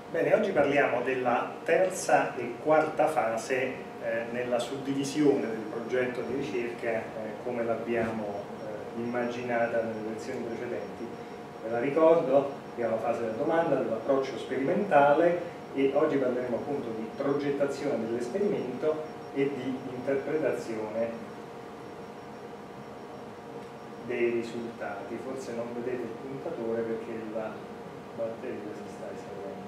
Bene, oggi parliamo della terza e quarta fase nella suddivisione del progetto di ricerca come l'abbiamo immaginata nelle lezioni precedenti. Ve la ricordo, abbiamo la fase della domanda, dell'approccio sperimentale e oggi parleremo appunto di progettazione dell'esperimento e di interpretazione dei risultati. Forse non vedete il puntatore perché la batteria si sta esaurendo.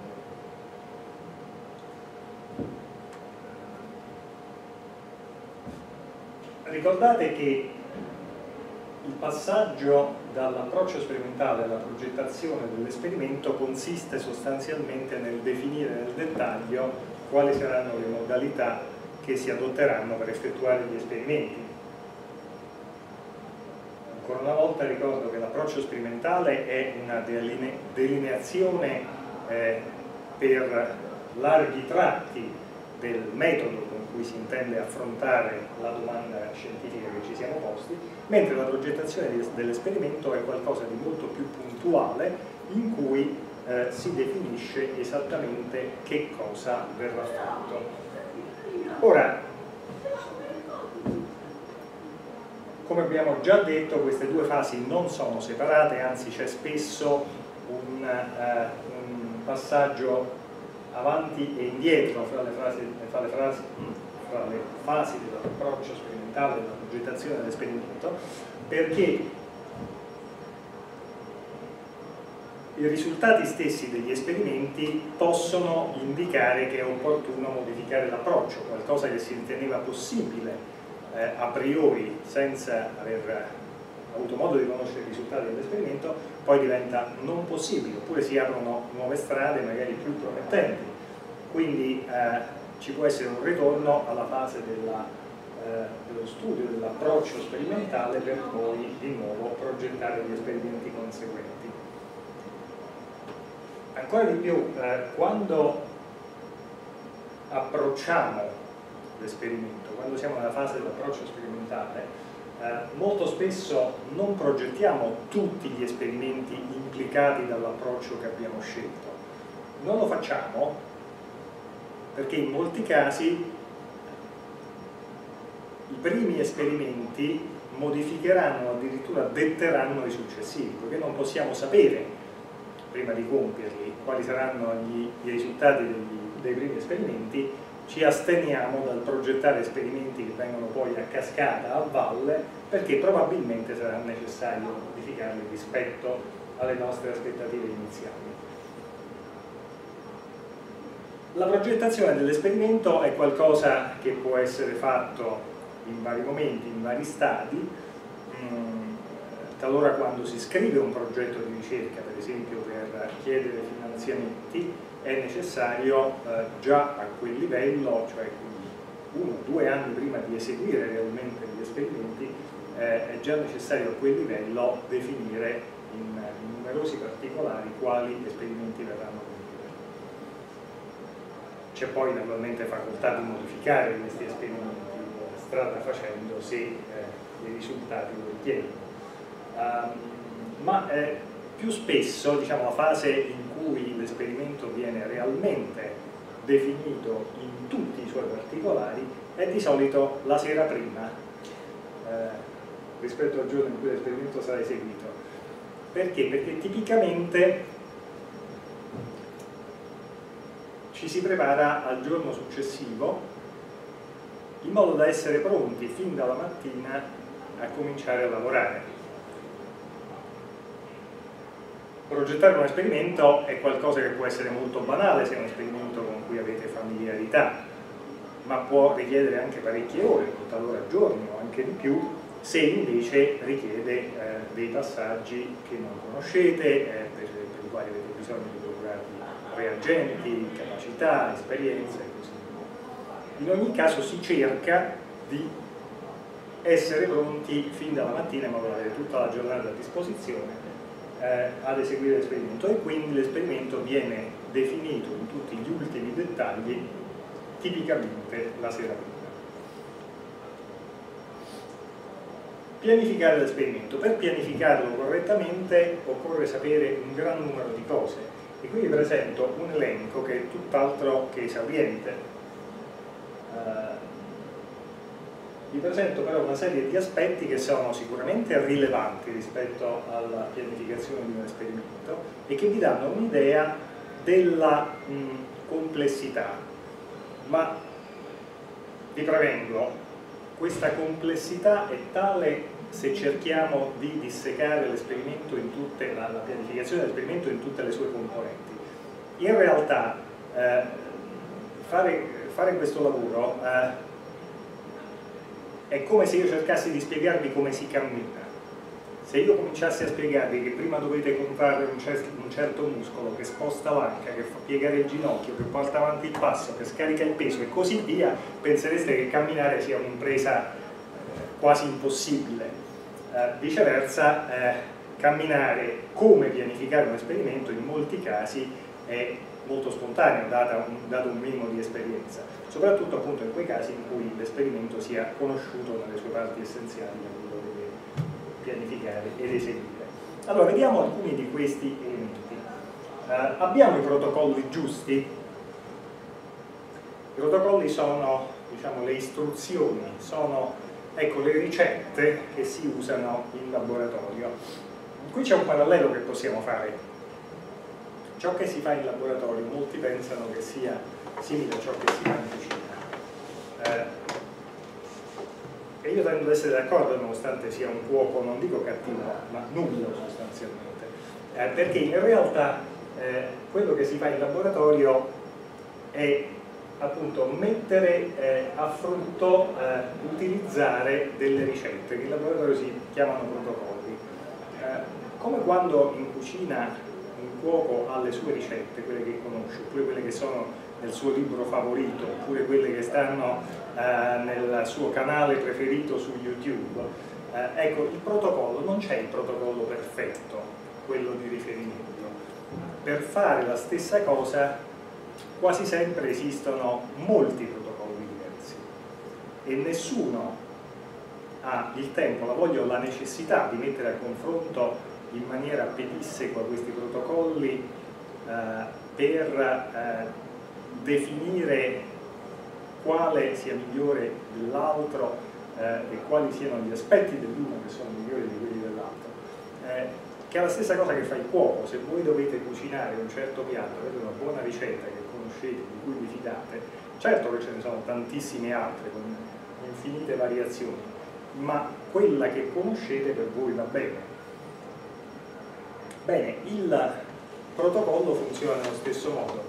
Ricordate che il passaggio dall'approccio sperimentale alla progettazione dell'esperimento consiste sostanzialmente nel definire nel dettaglio quali saranno le modalità che si adotteranno per effettuare gli esperimenti. Ancora una volta ricordo che l'approccio sperimentale è una delineazione per larghi tratti del metodo con cui si intende affrontare la domanda scientifica che ci siamo posti, mentre la progettazione dell'esperimento è qualcosa di molto più puntuale in cui si definisce esattamente che cosa verrà fatto. Ora, come abbiamo già detto, queste due fasi non sono separate, anzi c'è spesso un passaggio avanti e indietro fra le fasi dell'approccio sperimentale e della progettazione dell'esperimento, perché i risultati stessi degli esperimenti possono indicare che è opportuno modificare l'approccio, qualcosa che si riteneva possibile a priori senza aver avuto modo di conoscere i risultati dell'esperimento, poi diventa non possibile, oppure si aprono nuove strade magari più promettenti. Quindi ci può essere un ritorno alla fase dello studio dell'approccio sperimentale per poi di nuovo progettare gli esperimenti conseguenti. Ancora di più, quando approcciamo l'esperimento, quando siamo nella fase dell'approccio sperimentale, molto spesso non progettiamo tutti gli esperimenti implicati dall'approccio che abbiamo scelto. Non lo facciamo perché in molti casi i primi esperimenti modificheranno, addirittura detteranno i successivi, perché non possiamo sapere, prima di compierli, quali saranno i risultati dei primi esperimenti. Ci asteniamo dal progettare esperimenti che vengono poi a cascata, a valle, perché probabilmente sarà necessario modificarli rispetto alle nostre aspettative iniziali. La progettazione dell'esperimento è qualcosa che può essere fatto in vari momenti, in vari stadi. Talora quando si scrive un progetto di ricerca, per esempio per chiedere finanziamenti, è necessario già a quel livello, cioè 1 o 2 anni prima di eseguire realmente gli esperimenti, è già necessario a quel livello definire in numerosi particolari quali esperimenti verranno compiuti. C'è poi naturalmente facoltà di modificare questi esperimenti strada facendo se i risultati lo richiedono. Ma più spesso, diciamo, la fase in cui l'esperimento viene realmente definito in tutti i suoi particolari è di solito la sera prima rispetto al giorno in cui l'esperimento sarà eseguito. Perché? Perché tipicamente ci si prepara al giorno successivo in modo da essere pronti fin dalla mattina a cominciare a lavorare. Progettare un esperimento è qualcosa che può essere molto banale se è un esperimento con cui avete familiarità, ma può richiedere anche parecchie ore, talora giorni o anche di più, se invece richiede dei passaggi che non conoscete, per i quali avete bisogno di procurarvi reagenti, capacità, esperienze e così via. In ogni caso si cerca di essere pronti fin dalla mattina in modo da avere tutta la giornata a disposizione ad eseguire l'esperimento, e quindi l'esperimento viene definito in tutti gli ultimi dettagli tipicamente la sera prima. Pianificare l'esperimento. Per pianificarlo correttamente occorre sapere un gran numero di cose. E qui vi presento un elenco che è tutt'altro che esauriente. Vi presento però una serie di aspetti che sono sicuramente rilevanti rispetto alla pianificazione di un esperimento e che vi danno un'idea della complessità, ma vi prevengo, questa complessità è tale se cerchiamo di dissecare l'esperimento in tutte, la pianificazione dell'esperimento in tutte le sue componenti. In realtà fare questo lavoro è come se io cercassi di spiegarvi come si cammina. Se io cominciassi a spiegarvi che prima dovete comprare un certo muscolo che sposta l'anca, che fa piegare il ginocchio, che porta avanti il passo, che scarica il peso e così via, pensereste che camminare sia un'impresa quasi impossibile. Viceversa, camminare come pianificare un esperimento in molti casi è molto spontaneo, dato un minimo di esperienza, soprattutto appunto in quei casi in cui l'esperimento sia conosciuto nelle sue parti essenziali da cui lo deve pianificare ed eseguire. Allora, vediamo alcuni di questi elementi. Abbiamo i protocolli giusti? I protocolli sono, diciamo, le istruzioni, sono, ecco, le ricette che si usano in laboratorio. Qui c'è un parallelo che possiamo fare. Ciò che si fa in laboratorio, molti pensano che sia simile a ciò che si fa in cucina. E io tendo ad essere d'accordo, nonostante sia un cuoco, non dico cattivo, ma nullo sostanzialmente. Perché in realtà quello che si fa in laboratorio è appunto mettere a frutto, utilizzare delle ricette che in laboratorio si chiamano protocolli. Come quando in cucina un cuoco ha le sue ricette, quelle che conosce, oppure quelle che sono nel suo libro favorito, oppure quelle che stanno nel suo canale preferito su YouTube. Ecco, il protocollo, non c'è il protocollo perfetto, quello di riferimento. Per fare la stessa cosa quasi sempre esistono molti protocolli diversi e nessuno ha il tempo, la voglia o la necessità di mettere a confronto in maniera pedissequa questi protocolli per definire quale sia migliore dell'altro e quali siano gli aspetti dell'uno che sono migliori di quelli dell'altro. Che è la stessa cosa che fa il cuoco. Se voi dovete cucinare un certo piatto, avete una buona ricetta che conoscete, di cui vi fidate, certo che ce ne sono tantissime altre con infinite variazioni, ma quella che conoscete per voi va bene. Bene, il protocollo funziona nello stesso modo,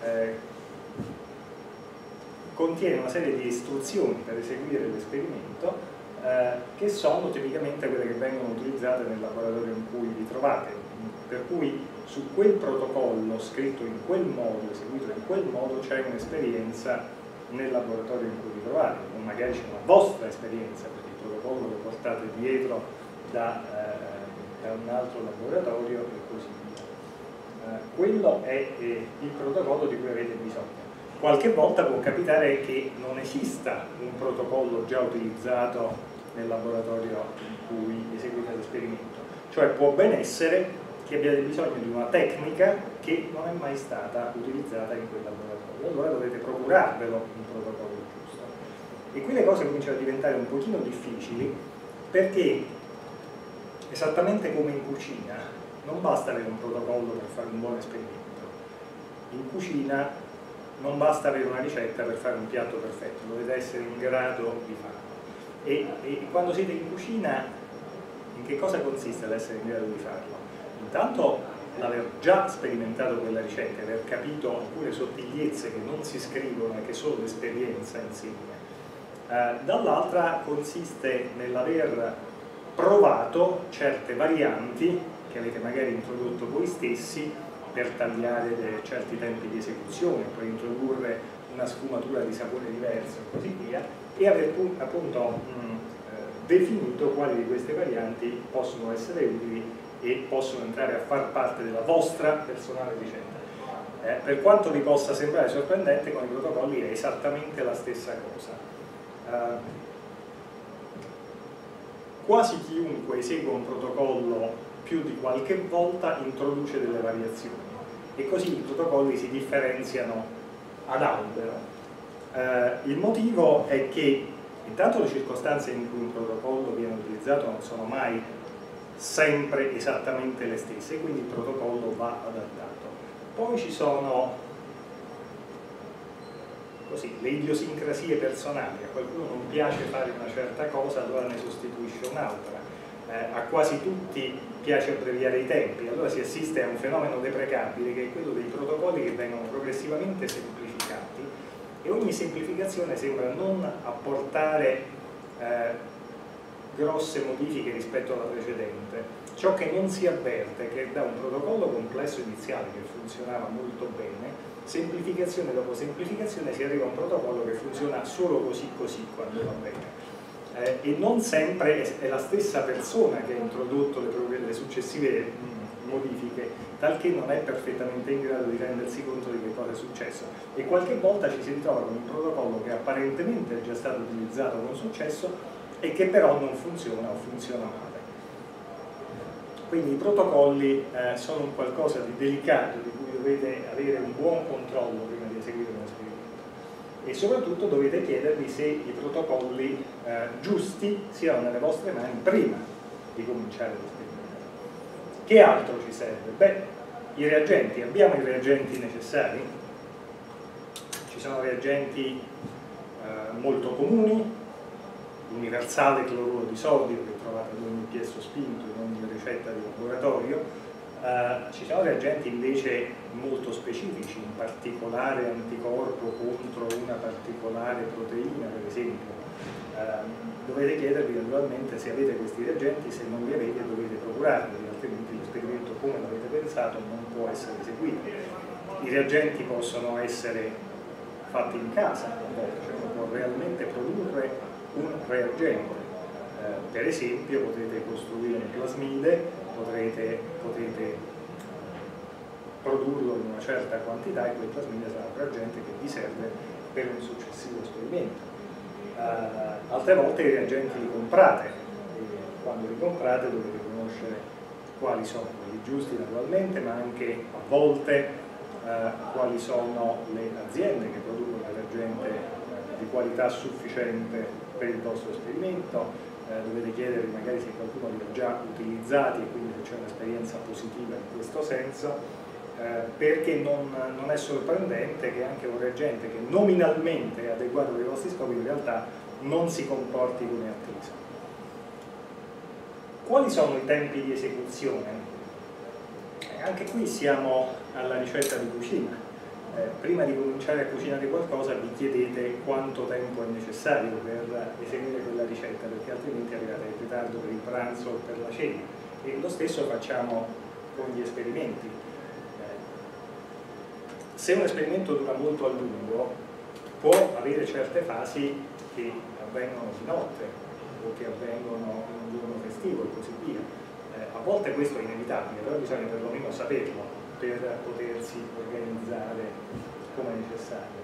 contiene una serie di istruzioni per eseguire l'esperimento che sono tipicamente quelle che vengono utilizzate nel laboratorio in cui vi trovate, per cui su quel protocollo scritto in quel modo, eseguito in quel modo, c'è un'esperienza nel laboratorio in cui vi trovate, o magari c'è una vostra esperienza, perché il protocollo lo portate dietro da un altro laboratorio e così via. Quello è il protocollo di cui avete bisogno. Qualche volta può capitare che non esista un protocollo già utilizzato nel laboratorio in cui eseguite l'esperimento, cioè può ben essere che abbiate bisogno di una tecnica che non è mai stata utilizzata in quel laboratorio, allora dovete procurarvelo un protocollo giusto. E qui le cose cominciano a diventare un pochino difficili, perché esattamente come in cucina non basta avere un protocollo per fare un buon esperimento. In cucina non basta avere una ricetta per fare un piatto perfetto, dovete essere in grado di farlo. E quando siete in cucina, in che cosa consiste l'essere in grado di farlo? Intanto l'aver già sperimentato quella ricetta, aver capito alcune sottigliezze che non si scrivono e che solo l'esperienza insegna. Dall'altra consiste nell'aver provato certe varianti che avete magari introdotto voi stessi per tagliare certi tempi di esecuzione, per introdurre una sfumatura di sapore diverso e così via, e aver appunto definito quali di queste varianti possono essere utili e possono entrare a far parte della vostra personale ricetta. Per quanto vi possa sembrare sorprendente, con i protocolli è esattamente la stessa cosa. Quasi chiunque esegua un protocollo più di qualche volta introduce delle variazioni. e così i protocolli si differenziano ad albero. Il motivo è che intanto le circostanze in cui un protocollo viene utilizzato non sono mai sempre esattamente le stesse, quindi il protocollo va adattato. Poi ci sono così, le idiosincrasie personali, a qualcuno non piace fare una certa cosa, allora ne sostituisce un'altra, a quasi tutti piace abbreviare i tempi, allora si assiste a un fenomeno deprecabile che è quello dei protocolli che vengono progressivamente semplificati e ogni semplificazione sembra non apportare grosse modifiche rispetto alla precedente. Ciò che non si avverte è che da un protocollo complesso iniziale che funzionava molto bene, semplificazione dopo semplificazione si arriva a un protocollo che funziona solo così quando va bene. E non sempre è la stessa persona che ha introdotto le successive modifiche, talché non è perfettamente in grado di rendersi conto di che cosa è successo. E qualche volta ci si ritrova con un protocollo che apparentemente è già stato utilizzato con successo e che però non funziona o funziona male. Quindi i protocolli sono un qualcosa di delicato di cui dovete avere un buon controllo prima di eseguire un esperimento e soprattutto dovete chiedervi se i protocolli giusti siano nelle vostre mani prima di cominciare l'esperimento. Che altro ci serve? Beh, i reagenti. Abbiamo i reagenti necessari? Ci sono reagenti molto comuni, l'universale cloruro di sodio che trovate ad ogni piezo spinto in ogni ricetta di laboratorio. Ci sono reagenti invece molto specifici, in particolare anticorpo contro una particolare proteina, per esempio. Dovete chiedervi naturalmente se avete questi reagenti, se non li avete dovete procurarli, altrimenti l'esperimento come l'avete pensato non può essere eseguito. I reagenti possono essere fatti in casa, cioè uno può realmente produrre un reagente. Per esempio potete costruire un plasmide, potrete produrlo in una certa quantità e quel plasmide sarà un reagente che vi serve per un successivo esperimento. Altre volte i reagenti li comprate e quando li comprate dovete conoscere quali sono quelli giusti naturalmente, ma anche a volte quali sono le aziende che producono il reagente di qualità sufficiente per il vostro esperimento. Dovete chiedervi magari se qualcuno li ha già utilizzati e quindi se c'è un'esperienza positiva in questo senso, perché non è sorprendente che anche un reagente che nominalmente è adeguato ai vostri scopi in realtà non si comporti come atteso. Quali sono i tempi di esecuzione? Anche qui siamo alla ricetta di cucina. Prima di cominciare a cucinare qualcosa vi chiedete quanto tempo è necessario per eseguire quella ricetta, perché altrimenti arrivate in ritardo per il pranzo o per la cena. E lo stesso facciamo con gli esperimenti. Se un esperimento dura molto a lungo, può avere certe fasi che avvengono di notte o che avvengono in un giorno festivo e così via. A volte questo è inevitabile, però bisogna perlomeno saperlo per potersi organizzare come necessario.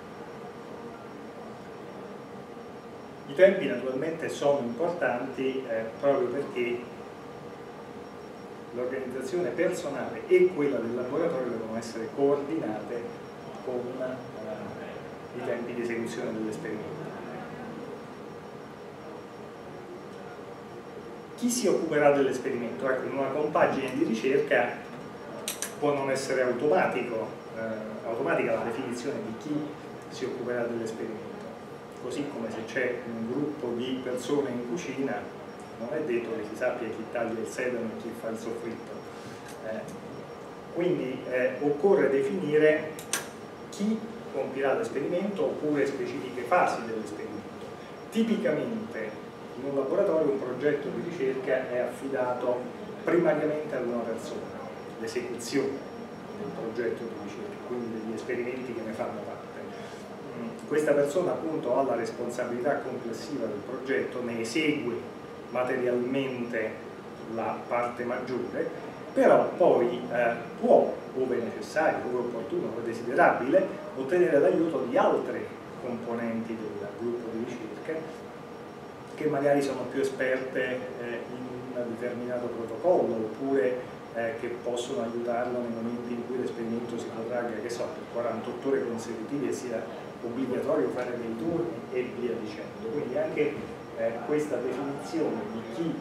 I tempi naturalmente sono importanti proprio perché l'organizzazione personale e quella del laboratorio devono essere coordinate con i tempi di esecuzione dell'esperimento. Chi si occuperà dell'esperimento? Ecco, in una compagine di ricerca può non essere automatica la definizione di chi si occuperà dell'esperimento, così come se c'è un gruppo di persone in cucina non è detto che si sappia chi taglia il sedano e chi fa il soffritto. Quindi occorre definire chi compirà l'esperimento oppure specifiche fasi dell'esperimento. Tipicamente in un laboratorio un progetto di ricerca è affidato primariamente ad una persona, l'esecuzione del progetto di ricerca, quindi degli esperimenti che ne fanno parte. Questa persona appunto ha la responsabilità complessiva del progetto, ne esegue materialmente la parte maggiore, però poi può, ove necessario, ove opportuno, ove desiderabile, ottenere l'aiuto di altre componenti del gruppo di ricerca che magari sono più esperte in un determinato protocollo oppure che possono aiutarlo nei momenti in cui l'esperimento si protragga, che so, per 48 ore consecutive sia obbligatorio fare dei turni e via dicendo. Quindi anche questa definizione di chi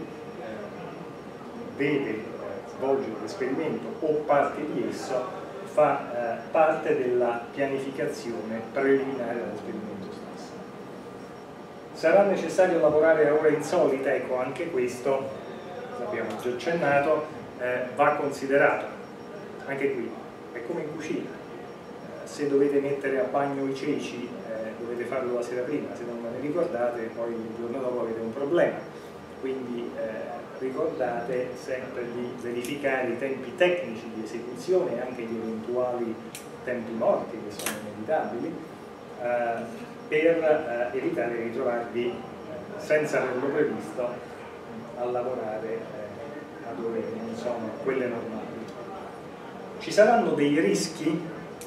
deve svolgere l'esperimento o parte di esso fa parte della pianificazione preliminare all'esperimento stesso. Sarà necessario lavorare a ore insolite? Ecco, anche questo, l'abbiamo già accennato, va considerato. Anche qui, è come in cucina. Se dovete mettere a bagno i ceci, dovete farlo la sera prima, se non ve ne ricordate poi il giorno dopo avete un problema. Quindi ricordate sempre di verificare i tempi tecnici di esecuzione e anche gli eventuali tempi morti che sono inevitabili per evitare di ritrovarvi senza averlo previsto a lavorare ad ore che non sono quelle normali. Ci saranno dei rischi?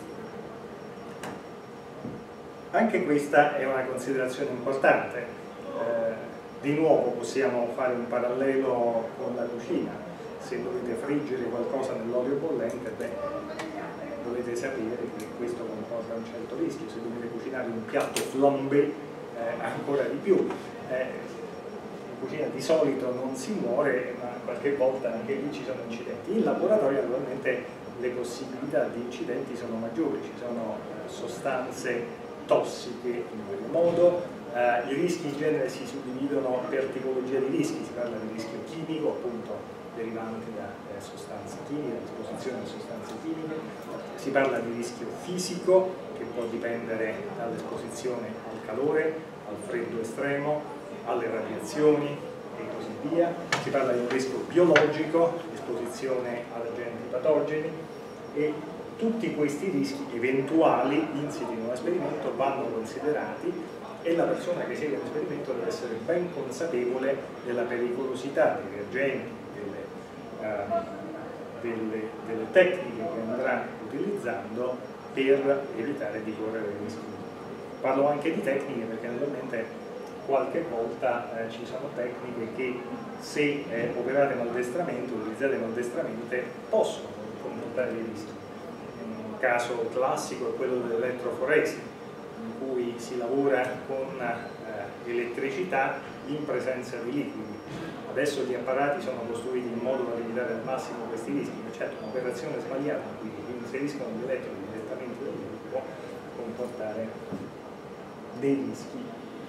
Anche questa è una considerazione importante. Di nuovo possiamo fare un parallelo con la cucina. Se dovete friggere qualcosa nell'olio bollente, dovete sapere che questo comporta un certo rischio. Se dovete cucinare un piatto flambé, ancora di più. In cucina di solito non si muore, ma qualche volta anche lì ci sono incidenti. In laboratorio naturalmente le possibilità di incidenti sono maggiori, ci sono sostanze tossiche in quel modo. I rischi in genere si suddividono per tipologia di rischi, si parla di rischio chimico, appunto derivanti da sostanze chimiche, esposizione a sostanze chimiche, si parla di rischio fisico che può dipendere dall'esposizione al calore, al freddo estremo, alle radiazioni e così via, si parla di un rischio biologico, esposizione ad agenti patogeni, e tutti questi rischi eventuali insiti in un esperimento vanno considerati e la persona che segue l'esperimento deve essere ben consapevole della pericolosità dei reagenti, delle tecniche che andrà utilizzando per evitare di correre rischi. Parlo anche di tecniche perché naturalmente qualche volta ci sono tecniche che se operate maldestramente, utilizzate maldestramente, possono comportare dei rischi. Un caso classico è quello dell'elettroforesi, in cui si lavora con elettricità in presenza di liquidi. Adesso gli apparati sono costruiti in modo da limitare al massimo questi rischi, ma certo un'operazione sbagliata in cui inseriscono gli elettrodi direttamente nel liquido può comportare dei rischi.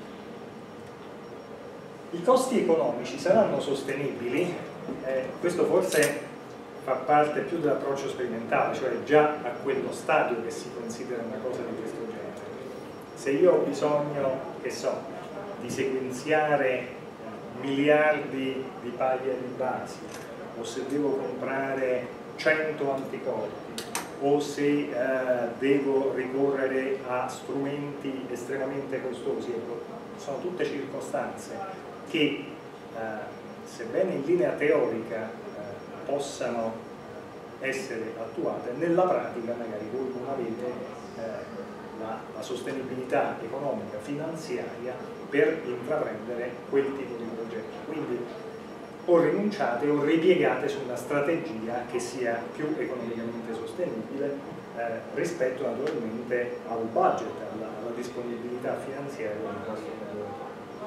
I costi economici saranno sostenibili? Questo forse fa parte più dell'approccio sperimentale, cioè già a quello stadio che si considera una cosa di questo genere. Se io ho bisogno, che so, di sequenziare miliardi di paglie di basi, o se devo comprare 100 anticorpi, o se devo ricorrere a strumenti estremamente costosi, ecco, sono tutte circostanze che, sebbene in linea teorica possano essere attuate, nella pratica magari voi non avete la sostenibilità economica, finanziaria per intraprendere quel tipo di progetto. Quindi o rinunciate o ripiegate su una strategia che sia più economicamente sostenibile rispetto naturalmente al budget, alla disponibilità finanziaria del vostro lavoro,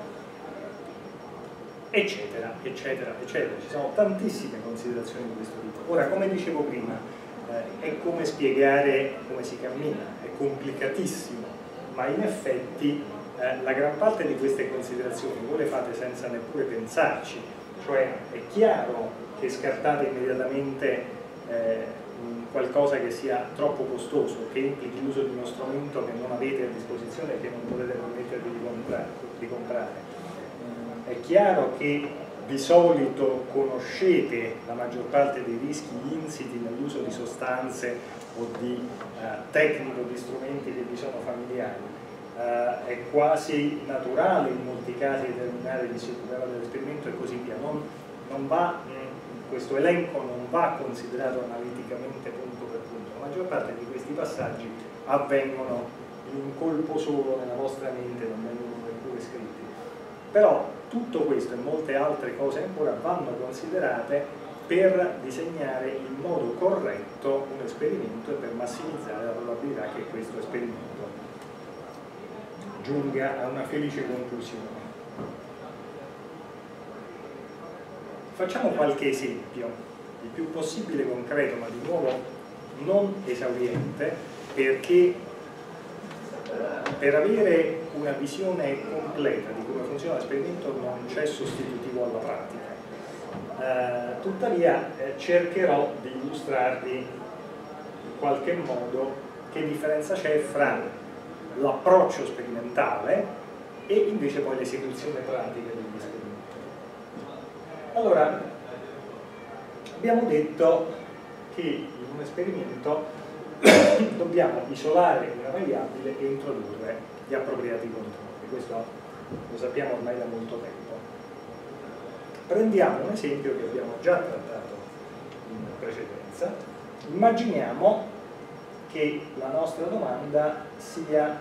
eccetera, eccetera, eccetera. Ci sono tantissime considerazioni di questo tipo. Ora, come dicevo prima, è come spiegare come si cammina, è complicatissimo, ma in effetti la gran parte di queste considerazioni voi le fate senza neppure pensarci, cioè è chiaro che scartate immediatamente qualcosa che sia troppo costoso, che implichi l'uso di uno strumento che non avete a disposizione e che non potete permettervi di comprare. È chiaro che di solito conoscete la maggior parte dei rischi insiti nell'uso di sostanze o di tecniche o di strumenti che vi sono familiari. È quasi naturale in molti casi determinare di superare dell'esperimento e così via. Questo elenco non va considerato analiticamente punto per punto. La maggior parte di questi passaggi avvengono in un colpo solo nella vostra mente, non vengono neppure scritti. Però tutto questo e molte altre cose ancora vanno considerate per disegnare in modo corretto un esperimento e per massimizzare la probabilità che questo esperimento giunga a una felice conclusione. Facciamo qualche esempio, il più possibile concreto, ma di nuovo non esauriente, perché per avere una visione completa di come funziona l'esperimento non c'è sostitutivo alla pratica. Tuttavia cercherò di illustrarvi in qualche modo che differenza c'è fra l'approccio sperimentale e invece poi l'esecuzione pratica degli esperimenti. Allora, abbiamo detto che in un esperimento dobbiamo isolare una variabile e introdurre gli appropriati controlli. Questo lo sappiamo ormai da molto tempo. Prendiamo un esempio che abbiamo già trattato in precedenza. Immaginiamo che la nostra domanda sia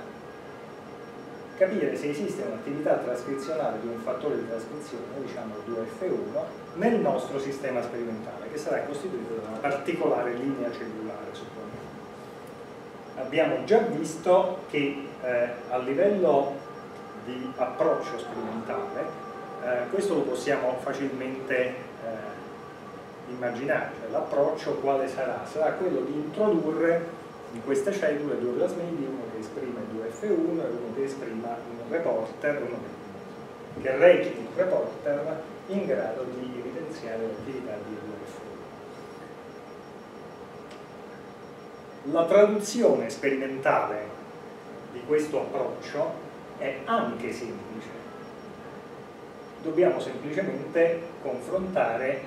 capire se esiste un'attività trascrizionale di un fattore di trascrizione, diciamo 2F1, nel nostro sistema sperimentale, che sarà costituito da una particolare linea cellulare, supponiamo. Abbiamo già visto che a livello di approccio sperimentale questo lo possiamo facilmente immaginare, cioè l'approccio quale sarà? Sarà quello di introdurre in queste cellule due plasmidi, uno che esprime 2F1 e uno che esprima un reporter, che reciti un reporter in grado di evidenziare l'attività di 2F1. La traduzione sperimentale di questo approccio è anche semplice. Dobbiamo semplicemente confrontare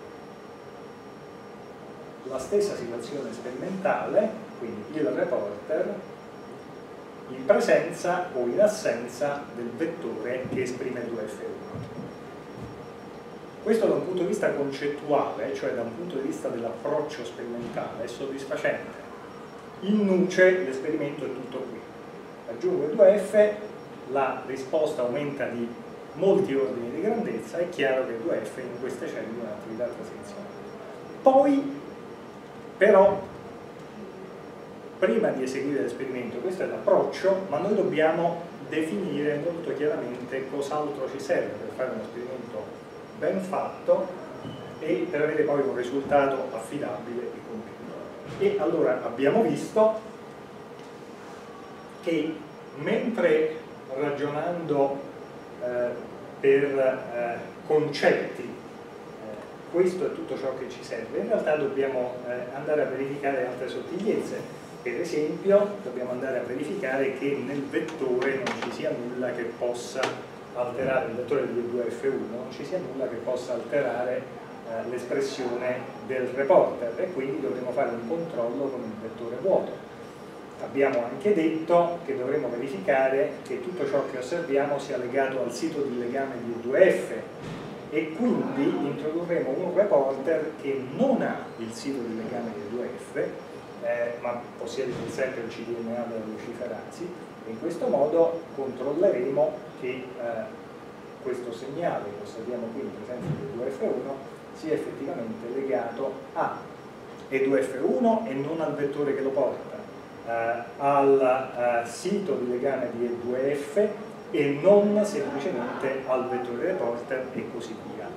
la stessa situazione sperimentale, quindi il reporter, in presenza o in assenza del vettore che esprime 2F1. Questo da un punto di vista concettuale, cioè da un punto di vista dell'approccio sperimentale, è soddisfacente. In nuce l'esperimento è tutto qui. Aggiungo 2F, la risposta aumenta di molti ordini di grandezza, è chiaro che 2F in queste cellule è un'attività trascrizionale. Poi, però, prima di eseguire l'esperimento, questo è l'approccio, ma noi dobbiamo definire molto chiaramente cos'altro ci serve per fare un esperimento ben fatto e per avere poi un risultato affidabile e compiuto. E allora abbiamo visto che mentre ragionando per concetti questo è tutto ciò che ci serve, in realtà dobbiamo andare a verificare altre sottigliezze. Per esempio dobbiamo andare a verificare che nel vettore non ci sia nulla che possa alterare, il vettore di 2F1 non ci sia nulla che possa alterare l'espressione del reporter, e quindi dovremo fare un controllo con il vettore vuoto. Abbiamo anche detto che dovremo verificare che tutto ciò che osserviamo sia legato al sito di legame di 2F, e quindi introdurremo un reporter che non ha il sito di legame di 2F, ma possiede sempre il cDNA della luciferasi, e in questo modo controlleremo che questo segnale che osserviamo qui in presenza di 2F1 sia effettivamente legato a E2F1 e non al vettore che lo porta, al sito di legame di E2F e non semplicemente al vettore reporter, e così via.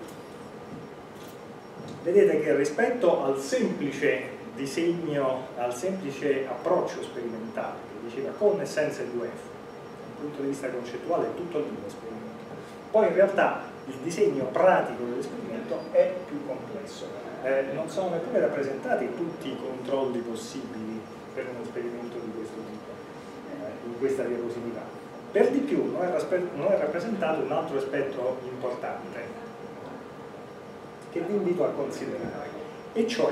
Vedete che rispetto al semplice disegno, al semplice approccio sperimentale che diceva con e senza E2F, dal punto di vista concettuale è tutto lì l'esperimento. Poi in realtà il disegno pratico dell'esperimento è più complesso, non sono neppure rappresentati tutti i controlli possibili per un esperimento di questo tipo in questa diapositiva. Per di più non è rappresentato un altro aspetto importante che vi invito a considerare, e cioè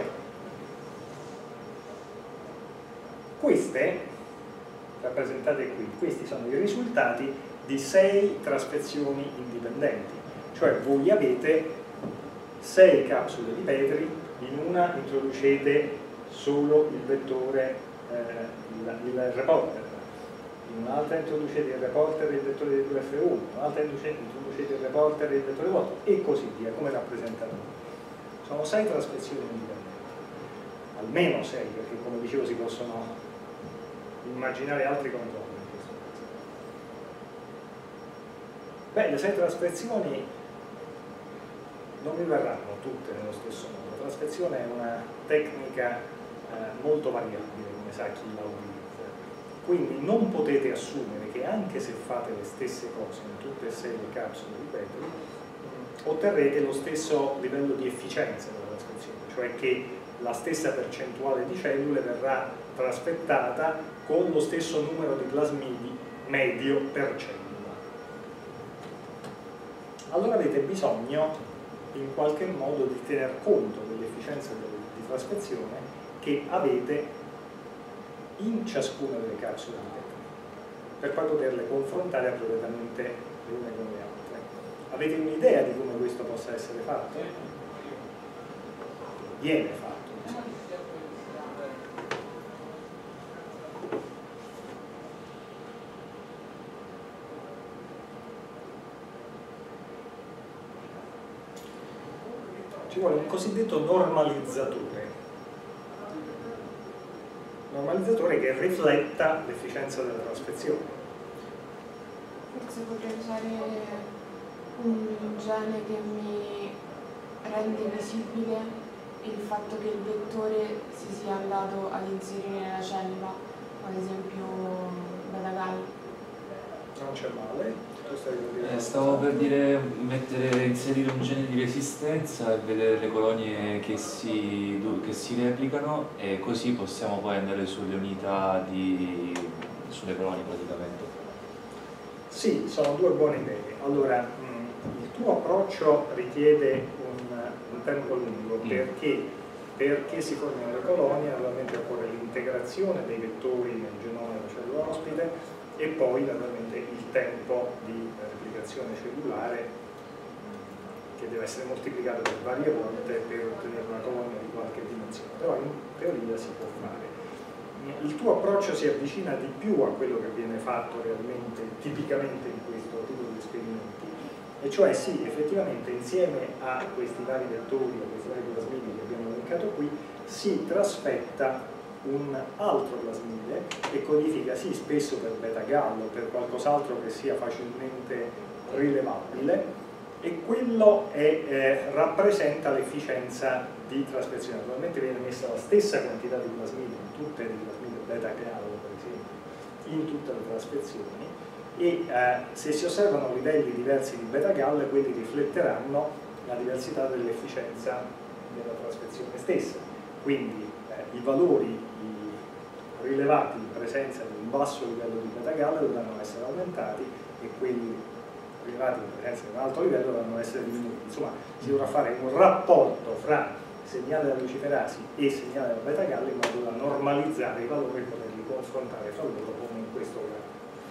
queste rappresentate qui, questi sono i risultati di 6 trasfezioni indipendenti, cioè voi avete 6 capsule di Petri, in una introducete solo il vettore, il reporter, in un'altra introducete il reporter e il vettore di 2F1, in un'altra introducete il reporter e il vettore vuoto, e così via, come rappresentato. Sono 6 trasfezioni indipendenti, almeno 6, perché come dicevo si possono immaginare altri controlli in questo caso. Beh, le 6 trasfezioni non mi verranno tutte nello stesso modo. La trasfezione è una tecnica molto variabile, come sa chi la utilizza. Quindi non potete assumere che anche se fate le stesse cose in tutte e 6 le capsule di Petri, otterrete lo stesso livello di efficienza della trasfezione, cioè che la stessa percentuale di cellule verrà trasfettata con lo stesso numero di plasmidi medio per cellula. Allora avete bisogno in qualche modo di tener conto dell'efficienza di trasfezione che avete in ciascuna delle capsule di Petri, per poi poterle confrontare appropriatamente le une con le altre. Avete un'idea di come questo possa essere fatto? Viene fatto. Ci vuole un cosiddetto normalizzatore che rifletta l'efficienza della trasfezione. Forse potrei usare un gene che mi rende visibile il fatto che il vettore si sia andato ad inserire nella cellula, ad esempio beta-gal. Non c'è male. Stavo per dire inserire un gene di resistenza e vedere le colonie che si replicano, e così possiamo poi andare sulle unità sulle colonie praticamente. Sì, sono due buone idee. Allora, il tuo approccio richiede un tempo lungo perché si formino le colonie. Naturalmente occorre l'integrazione dei vettori nel genoma della cellula ospite e poi naturalmente il tempo di replicazione cellulare che deve essere moltiplicato per varie volte per ottenere una colonia di qualche dimensione, però in teoria si può fare. Il tuo approccio si avvicina di più a quello che viene fatto realmente, tipicamente in questo tipo di esperimenti, e cioè sì, effettivamente insieme a questi vari vettori, a questi vari plasmidi che abbiamo elencato qui, si trasfetta un altro plasmide che codifica sì spesso per beta-gal o per qualcos'altro che sia facilmente rilevabile, e quello rappresenta l'efficienza di trasfezione. Naturalmente viene messa la stessa quantità di plasmidi in tutte le plasmide beta-gal, per esempio, in tutte le trasfezioni, e se si osservano livelli diversi di beta-gal, quelli rifletteranno la diversità dell'efficienza della trasfezione stessa. Quindi i valori rilevati in presenza di un basso livello di beta-gal dovranno essere aumentati e quelli rilevati in presenza di un alto livello dovranno essere diminuiti. Insomma, si dovrà fare un rapporto fra segnale della luciferasi e segnale della beta-gal in modo da normalizzare i valori e poterli confrontare fra loro come in questo grafo.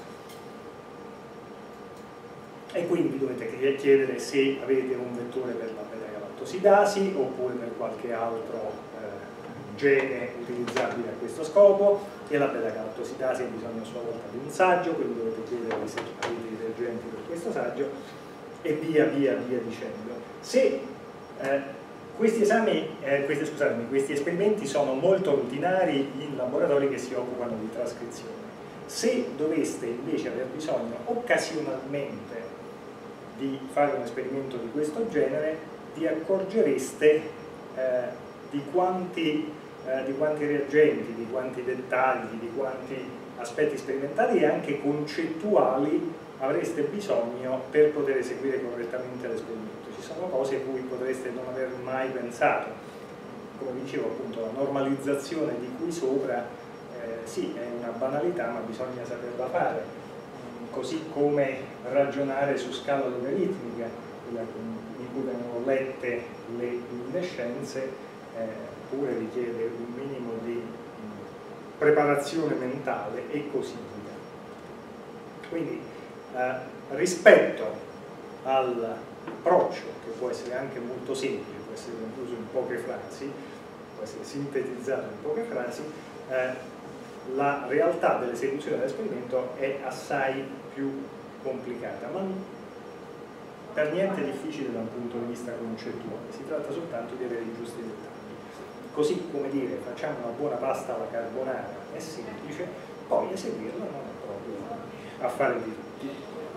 E quindi dovete chiedere se avete un vettore per la beta-galactosidasi oppure per qualche altro gene utilizzabile a questo scopo, e la beta-galactosidasi ha bisogno a sua volta di un saggio, quindi dovete chiedere se avete i reagenti per questo saggio, e via dicendo. Se questi esperimenti sono molto rutinari in laboratori che si occupano di trascrizione. Se doveste invece aver bisogno occasionalmente di fare un esperimento di questo genere, vi accorgereste di quanti reagenti, di quanti dettagli, di quanti aspetti sperimentali e anche concettuali avreste bisogno per poter eseguire correttamente l'esperimento. Ci sono cose a cui potreste non aver mai pensato, come dicevo appunto la normalizzazione di qui sopra, sì, è una banalità ma bisogna saperla fare, così come ragionare su scala logaritmica, in cui vengono lette le luminescenze, pure richiede un minimo di preparazione mentale e così via. Quindi rispetto all'approccio, che può essere anche molto semplice, può essere concluso in poche frasi, può essere sintetizzato in poche frasi, la realtà dell'esecuzione dell'esperimento è assai più complicata, ma per niente difficile da un punto di vista concettuale. Si si tratta soltanto di avere i giusti dettagli. Così come dire facciamo una buona pasta alla carbonara è semplice, poi eseguirla non è proprio affare di tutti.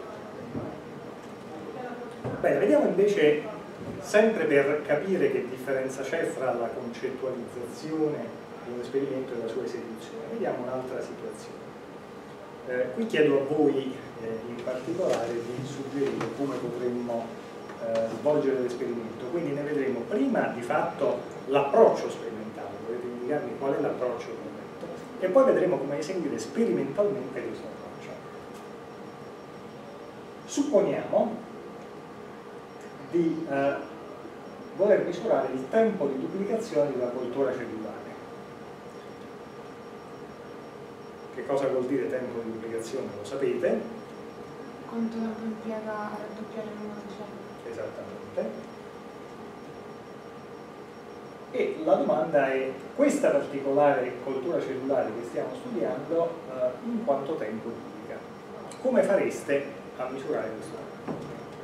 Bene, vediamo invece, sempre per capire che differenza c'è fra la concettualizzazione di un esperimento e la sua esecuzione, vediamo un'altra situazione. Qui chiedo a voi in particolare di suggerire come potremmo svolgere l'esperimento, quindi ne vedremo prima di fatto l'approccio sperimentale, volete indicarmi qual è l'approccio corretto, e poi vedremo come eseguire sperimentalmente questo approccio. Supponiamo di voler misurare il tempo di duplicazione della coltura cellulare. Che cosa vuol dire tempo di duplicazione? Lo sapete? Quanto tempo impiega a raddoppiare il numero di cellule? Esattamente. E la domanda è, questa particolare coltura cellulare che stiamo studiando, in quanto tempo duplica? Come fareste a misurare questo tempo?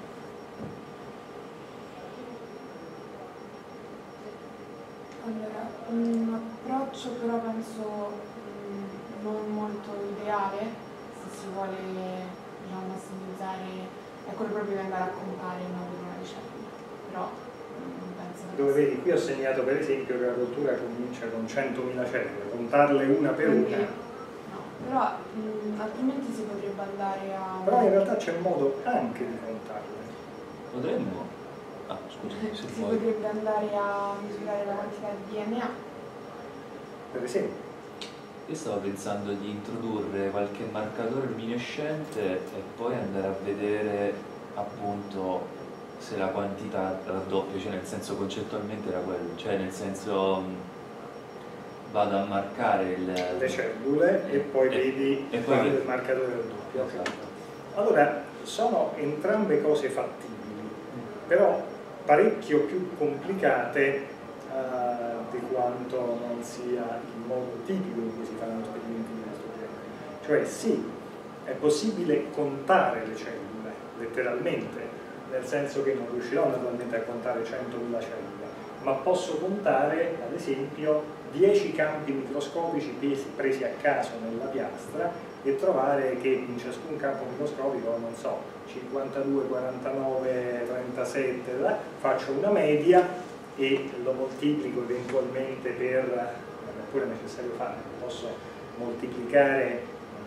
Allora, un approccio però penso non molto ideale, se si vuole, diciamo, massimizzare, è quello proprio di andare a contare il numero di cellule, però non penso che Dove vedi, qui ho segnato per esempio che la coltura comincia con 100.000 cellule, contarle una per una. No, però altrimenti si potrebbe andare a... Però in realtà c'è modo anche di contarle. Potremmo? Ah, scusa, se si vuoi. potrebbe andare a misurare la quantità di DNA. Per esempio. Io stavo pensando di introdurre qualche marcatore luminescente e poi andare a vedere appunto se la quantità raddoppia, cioè nel senso concettualmente era quello, cioè nel senso vado a marcare le cellule e poi vedi quando il marcatore raddoppia. Esatto. Allora, sono entrambe cose fattibili, però parecchio più complicate di quanto non sia il modo tipico in cui si fanno esperimenti di questo genere. Cioè sì, è possibile contare le cellule, letteralmente, nel senso che non riuscirò naturalmente a contare 100.000 cellule, ma posso contare ad esempio 10 campi microscopici presi a caso nella piastra e trovare che in ciascun campo microscopico, non so, 52, 49, 37, faccio una media e lo moltiplico eventualmente per, non è pure necessario fare, posso moltiplicare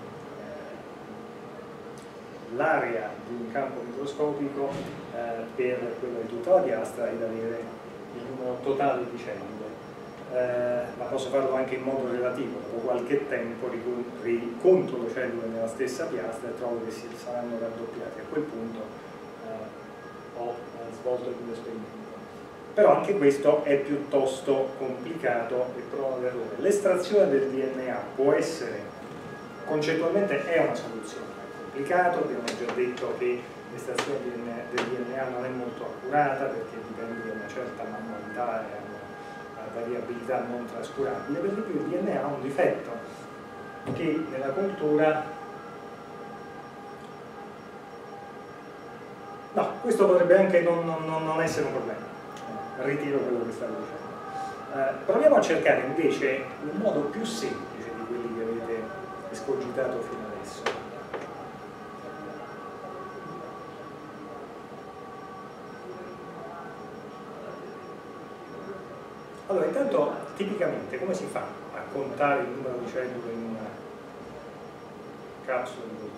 l'area di un campo microscopico per quella di tutta la piastra ed avere il numero totale di cellule, ma posso farlo anche in modo relativo, dopo qualche tempo riconto le cellule nella stessa piastra e trovo che si saranno raddoppiate, a quel punto ho svolto il mio esperimento. Però anche questo è piuttosto complicato e prova all'errore. L'estrazione del DNA può essere, concettualmente è una soluzione, è complicato, abbiamo già detto che l'estrazione del DNA non è molto accurata perché dipende da una certa manualità e una variabilità non trascurabile, per esempio il DNA ha un difetto che nella cultura, no, questo potrebbe anche non essere un problema. Ritiro quello che stavo dicendo. Proviamo a cercare invece un modo più semplice di quelli che avete escogitato fino adesso. Allora, intanto, tipicamente, come si fa a contare il numero di cellule in una capsula di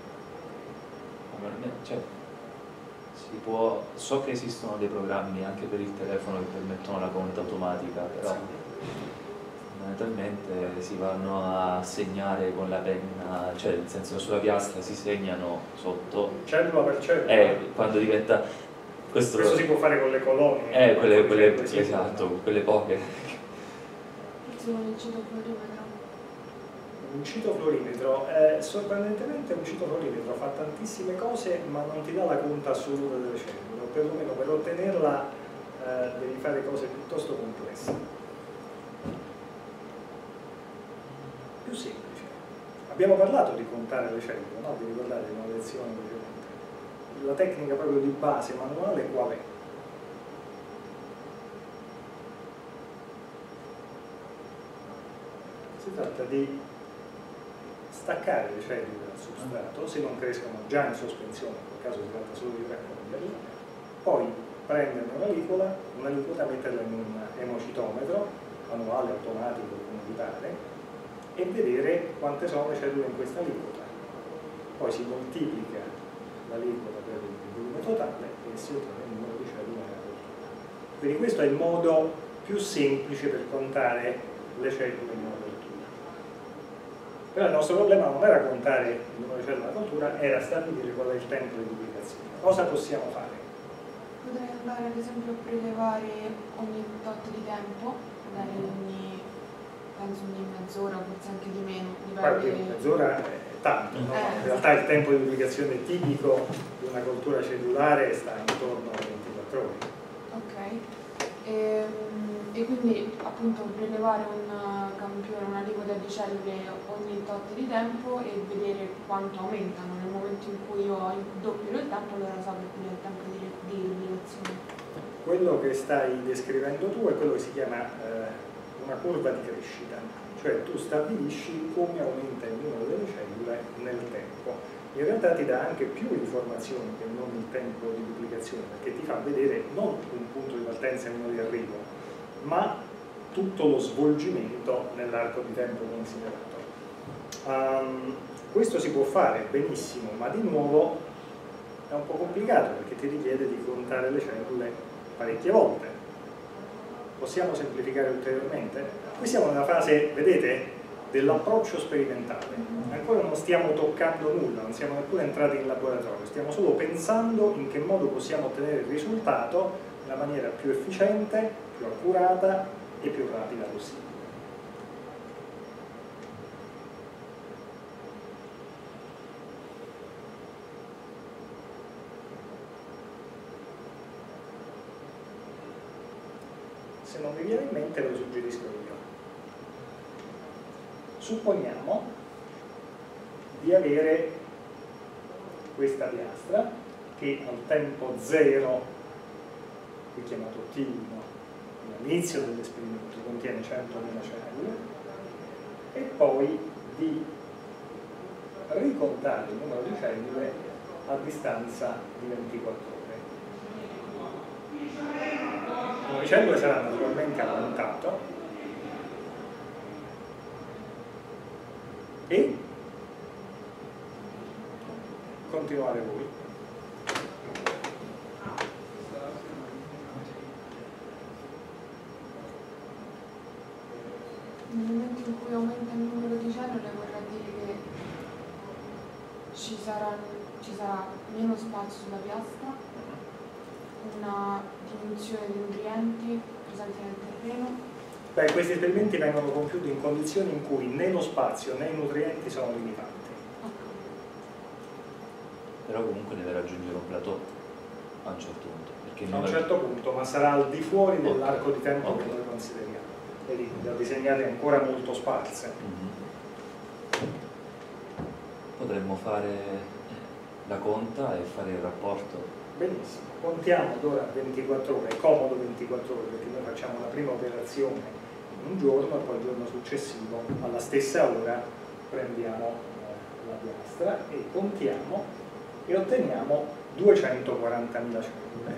Cioè, si può, so che esistono dei programmi anche per il telefono che permettono la conta automatica, però fondamentalmente si vanno a segnare con la penna, cioè nel senso che sulla piastra si segnano sotto cellula per cellula. Quando diventa questo si può fare con le colonie, quelle esatto, quelle poche. Forse con il citofluorimetro. Un citofluorimetro, sorprendentemente un citofluorimetro fa tantissime cose ma non ti dà la conta assoluta delle cellule, o perlomeno per ottenerla devi fare cose piuttosto complesse. Più semplice. Abbiamo parlato di contare le cellule, no? Vi ricordate di una lezione precedente? La tecnica proprio di base manuale qual è? Si tratta di staccare le cellule dal substrato, se non crescono già in sospensione, in quel caso si tratta solo di raccoglierle, poi prendere un'aliquota, metterla in un emocitometro, manuale, automatico, come vi pare, e vedere quante sono le cellule in questa aliquota. Poi si moltiplica l'aliquota per il volume totale e si ottiene il numero di cellule nella coltura. Quindi questo è il modo più semplice per contare le cellule in una coltura. Però il nostro problema non era contare il numero di cellule nella coltura, era stabilire qual è il tempo di duplicazione. Cosa possiamo fare? Potrei andare ad esempio a prelevare ogni tot di tempo, magari penso ogni mezz'ora, forse anche di meno. Mezz'ora è tanto, no? In realtà il tempo di duplicazione tipico di una coltura cellulare sta intorno a 24 ore. Ok, e quindi appunto prelevare un campione, un'aliquota di cellule ogni tot di tempo e vedere quanto aumentano. Nel momento in cui io doppio il tempo, allora so che quindi è il tempo di duplicazione. Quello che stai descrivendo tu è quello che si chiama una curva di crescita, cioè tu stabilisci come aumenta il numero delle cellule nel tempo. In realtà ti dà anche più informazioni che non il tempo di duplicazione, perché ti fa vedere non un punto di partenza e uno di arrivo, ma tutto lo svolgimento nell'arco di tempo considerato. Questo si può fare benissimo, ma di nuovo è un po' complicato perché ti richiede di contare le cellule parecchie volte. Possiamo semplificare ulteriormente? Qui siamo nella fase, vedete, dell'approccio sperimentale. Ancora non stiamo toccando nulla, non siamo neppure entrati in laboratorio, stiamo solo pensando in che modo possiamo ottenere il risultato nella maniera più efficiente, più accurata e più rapida possibile. Se non vi viene in mente lo suggerisco io. Supponiamo di avere questa piastra che al tempo 0, qui chiamato T1, all'inizio dell'esperimento contiene 100.000 cellule, e poi di ricontare il numero di cellule a distanza di 24 ore. Le cellule sarà naturalmente aumentato e continuare voi. Nel momento in cui aumenta il numero di cellule vorrà dire che ci sarà meno spazio sulla piastra, una diminuzione di nutrienti presenti nel terreno. Beh, questi esperimenti vengono compiuti in condizioni in cui né lo spazio né i nutrienti sono limitanti. Però comunque deve raggiungere un plateau a un certo punto. Perché A un certo punto, ma sarà al di fuori dell'arco di tempo che noi consideriamo. Vedi, le ho disegnate ancora molto sparse. Potremmo fare la conta e fare il rapporto. Benissimo, contiamo d'ora 24 ore, è comodo 24 ore perché noi facciamo la prima operazione in un giorno e poi il giorno successivo alla stessa ora prendiamo la piastra e contiamo e otteniamo 240.000 cellule.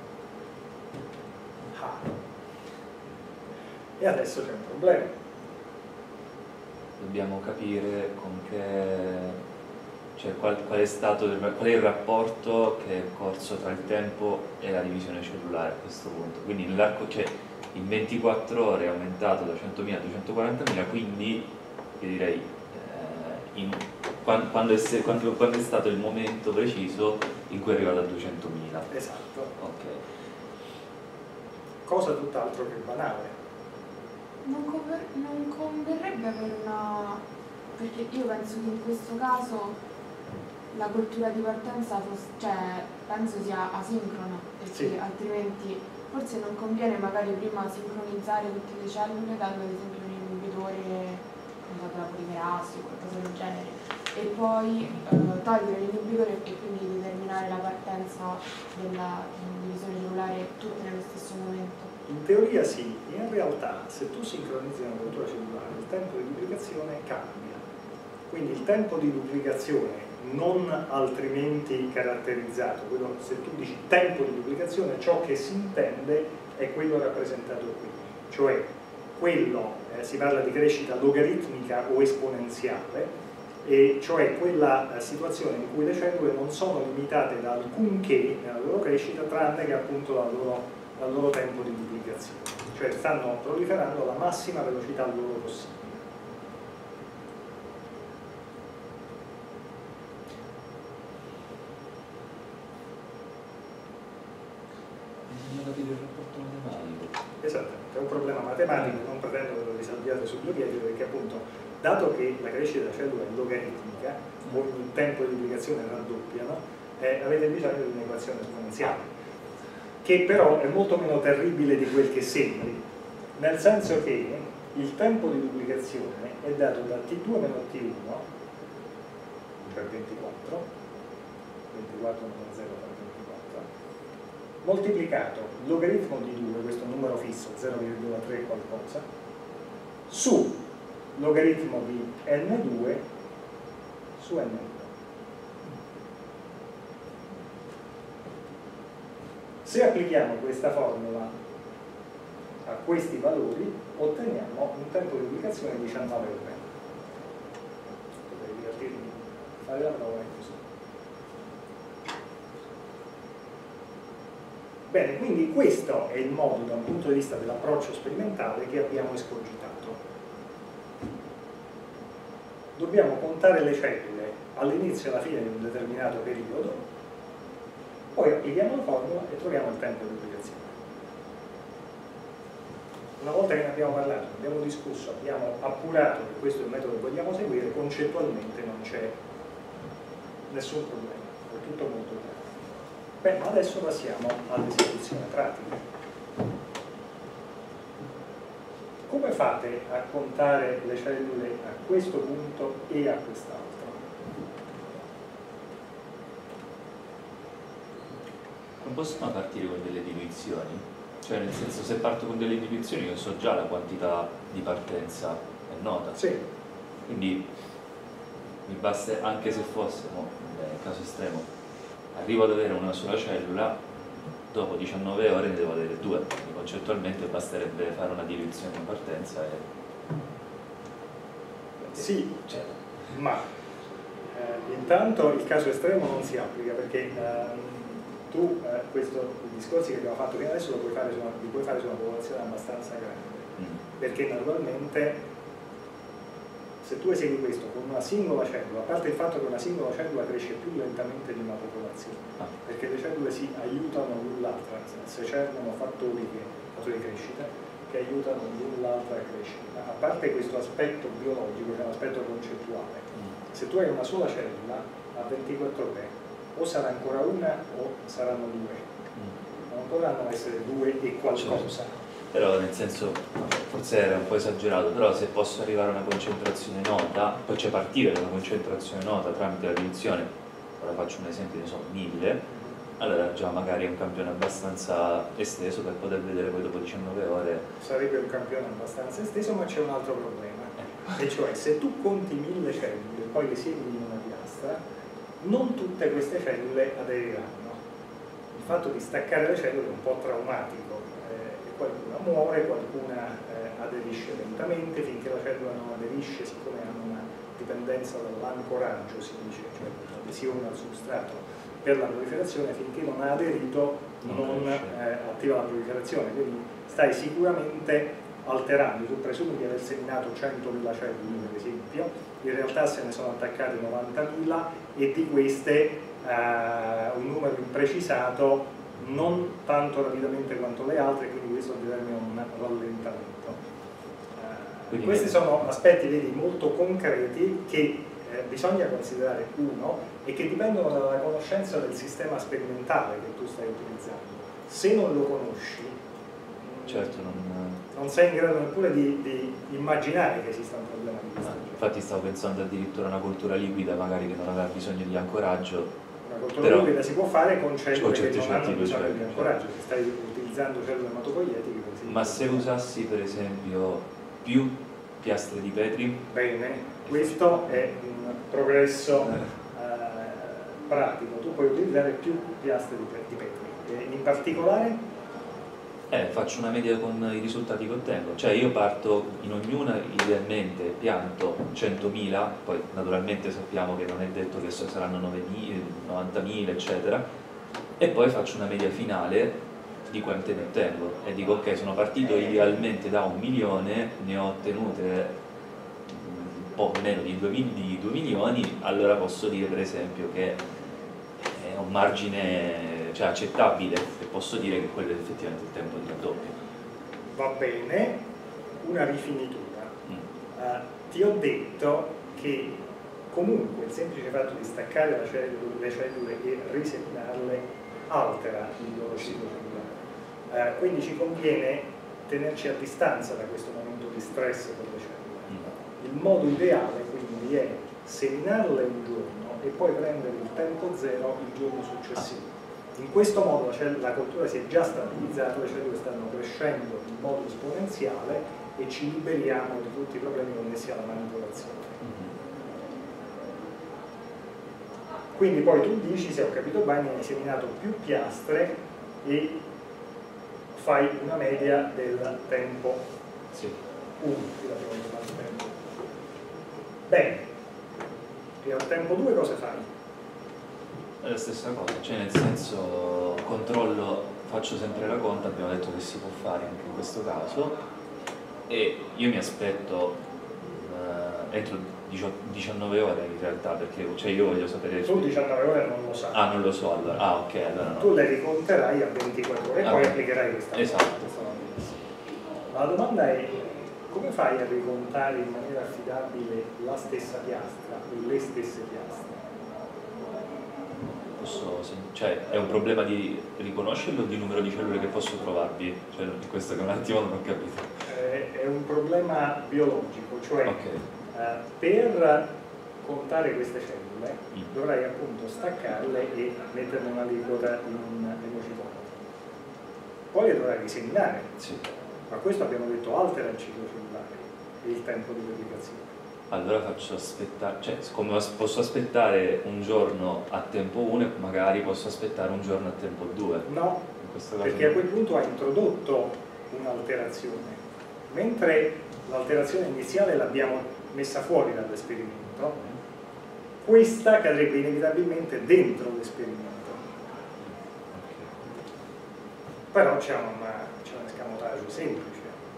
E adesso c'è un problema. Dobbiamo capire con che... Cioè, qual è il rapporto che è corso tra il tempo e la divisione cellulare a questo punto. Quindi nell'arco, cioè, in 24 ore è aumentato da 100.000 a 240.000, quindi io direi quando è stato il momento preciso in cui è arrivato a 200.000. Esatto. Ok. Cosa tutt'altro che banale. Non converrebbe avere una... perché io penso che in questo caso la coltura di partenza penso sia asincrona, perché sì, altrimenti forse non conviene magari prima sincronizzare tutte le cellule dando ad esempio un inibitore della polimerasi o qualcosa del genere. e poi togliere l'inibitore e quindi determinare la partenza della divisione cellulare tutte nello stesso momento. In teoria sì, in realtà se tu sincronizzi una copertura cellulare il tempo di duplicazione cambia, quindi il tempo di duplicazione non altrimenti caratterizzato, quello, se tu dici tempo di duplicazione, ciò che si intende è quello rappresentato qui, cioè quello, si parla di crescita logaritmica o esponenziale, e cioè quella situazione in cui le cellule non sono limitate da alcunché nella loro crescita tranne che appunto dal loro tempo di duplicazione, cioè stanno proliferando alla massima velocità loro possibile. Bisogna capire il rapporto matematico. Esattamente, è un problema matematico, non pretendo che lo risolviate su due piedi, perché appunto, dato che la crescita della cellula è logaritmica, ogni tempo di duplicazione raddoppiano, avete bisogno di un'equazione esponenziale, che però è molto meno terribile di quel che sembri, nel senso che il tempo di duplicazione è dato da T2 meno T1, cioè 24 meno 0 per 24, moltiplicato il logaritmo di 2, questo numero fisso, 0,3 qualcosa, su logaritmo di n2 su n2. Se applichiamo questa formula a questi valori, otteniamo un tempo di duplicazione di 19 ore. Potete divertirmi a fare la prova così. Bene, quindi questo è il modo, da un punto di vista dell'approccio sperimentale, che abbiamo escogitato. Dobbiamo contare le cellule all'inizio e alla fine di un determinato periodo, poi applichiamo la formula e troviamo il tempo di duplicazione. Una volta che ne abbiamo parlato, abbiamo discusso, abbiamo appurato che questo è il metodo che vogliamo seguire, concettualmente non c'è nessun problema, è tutto molto chiaro. Beh, ma adesso passiamo all'esecuzione pratica. Come fate a contare le cellule a questo punto e a quest'altro? Non possiamo partire con delle diluizioni? Cioè, nel senso, se parto con delle diluizioni io so già la quantità di partenza è nota. Sì. Quindi mi basta, anche se fosse, nel caso estremo, arrivo ad avere una sola cellula, dopo 19 ore ne devo avere due. Quindi concettualmente basterebbe fare una diluizione in partenza e... Sì, ma intanto il caso estremo non si applica, perché tu questi discorsi che abbiamo fatto fino adesso li puoi fare su una popolazione abbastanza grande, perché naturalmente se tu esegui questo con una singola cellula, a parte il fatto che una singola cellula cresce più lentamente di una popolazione, perché le cellule si aiutano l'un l'altra, secernono fattori di crescita che aiutano l'un l'altra a crescere. Ma a parte questo aspetto biologico, che è un aspetto concettuale, se tu hai una sola cellula, a 24 ore o sarà ancora una o saranno due, non potranno essere due e qualcosa. Però nel senso, forse era un po' esagerato, però se posso arrivare a una concentrazione nota, poi c'è partire da una concentrazione nota tramite la diluizione, ora faccio un esempio, ne so, 1000, allora già magari è un campione abbastanza esteso per poter vedere poi dopo 19 ore. Sarebbe un campione abbastanza esteso, ma c'è un altro problema, e cioè se tu conti 1000 cellule e poi le segui in una piastra, non tutte queste cellule aderiranno. Il fatto di staccare le cellule è un po' traumatico. Qualcuna muore, qualcuna aderisce lentamente, finché la cellula non aderisce, siccome hanno una dipendenza dall'ancoraggio, si dice, cioè l'adesione al substrato per la proliferazione, finché non ha aderito non attiva la proliferazione, quindi stai sicuramente alterando. Tu presumi di aver seminato 100.000 cellule per esempio, in realtà se ne sono attaccate 90.000 e di queste un numero imprecisato non tanto rapidamente quanto le altre, quindi questo determina un rallentamento. Questi sono aspetti, vedi, molto concreti che bisogna considerare, uno, e che dipendono dalla conoscenza del sistema sperimentale che tu stai utilizzando. Se non lo conosci, certo non sei in grado neppure di immaginare che esista un problema di questo genere. Infatti stavo pensando addirittura a una cultura liquida magari che non aveva bisogno di ancoraggio. Una cultura liquida si può fare con cellule che non hanno bisogno cioè, di ancoraggio, se stai utilizzando cellule ematopoietiche. Ma se usassi per esempio più piastre di Petri? Bene, questo è un progresso pratico, tu puoi utilizzare più piastre di Petri. In particolare? Faccio una media con i risultati che ottengo, cioè io parto in ognuna, idealmente pianto 100.000, poi naturalmente sappiamo che non è detto che saranno 90.000 eccetera, e poi faccio una media finale di quante ne ottengo e dico ok, sono partito idealmente da 1 milione, ne ho ottenute un po' meno di 2 milioni, allora posso dire per esempio che è un margine, cioè, accettabile, e posso dire che quello è effettivamente il tempo di raddoppio. Va bene, una rifinitura. Ti ho detto che comunque il semplice fatto di staccare le cellule e riseminarle altera il loro ciclo cellulare. Quindi ci conviene tenerci a distanza da questo momento di stress per le cellule. Il modo ideale quindi è seminarle un giorno e poi prendere il tempo zero il giorno successivo. In questo modo la coltura si è già stabilizzata, le cellule stanno crescendo in modo esponenziale e ci liberiamo di tutti i problemi connessi alla manipolazione. Quindi poi tu dici, se ho capito bene, hai seminato più piastre e fai una media del tempo 1, tempo. Bene, e al tempo 2 cosa fai? È la stessa cosa, cioè nel senso controllo, faccio sempre la conta, abbiamo detto che si può fare anche in questo caso, e io mi aspetto entro 19 ore in realtà, perché cioè io voglio sapere... Tu 19 ore non lo sai. Ah, non lo so allora, ok, allora no. Tu le riconterai a 24 ore e poi applicherai questa cosa. Esatto. Ma la domanda è, come fai a ricontare in maniera affidabile la stessa piastra o le stesse piastre? Cioè, è un problema di riconoscerlo o di numero di cellule che posso trovarvi? Cioè, questo che un attimo non ho capito. È un problema biologico, cioè per contare queste cellule dovrai appunto staccarle e metterne una aliquota in un emocitometro. Poi le dovrai riseminare, ma questo abbiamo detto altera il ciclo cellulare e il tempo di replicazione. Allora faccio aspettare, cioè come posso aspettare un giorno a tempo 1 e magari posso aspettare un giorno a tempo 2? No, perché a quel punto hai introdotto un'alterazione, mentre l'alterazione iniziale l'abbiamo messa fuori dall'esperimento, questa cadrebbe inevitabilmente dentro l'esperimento. Però c'è un escamotage semplice.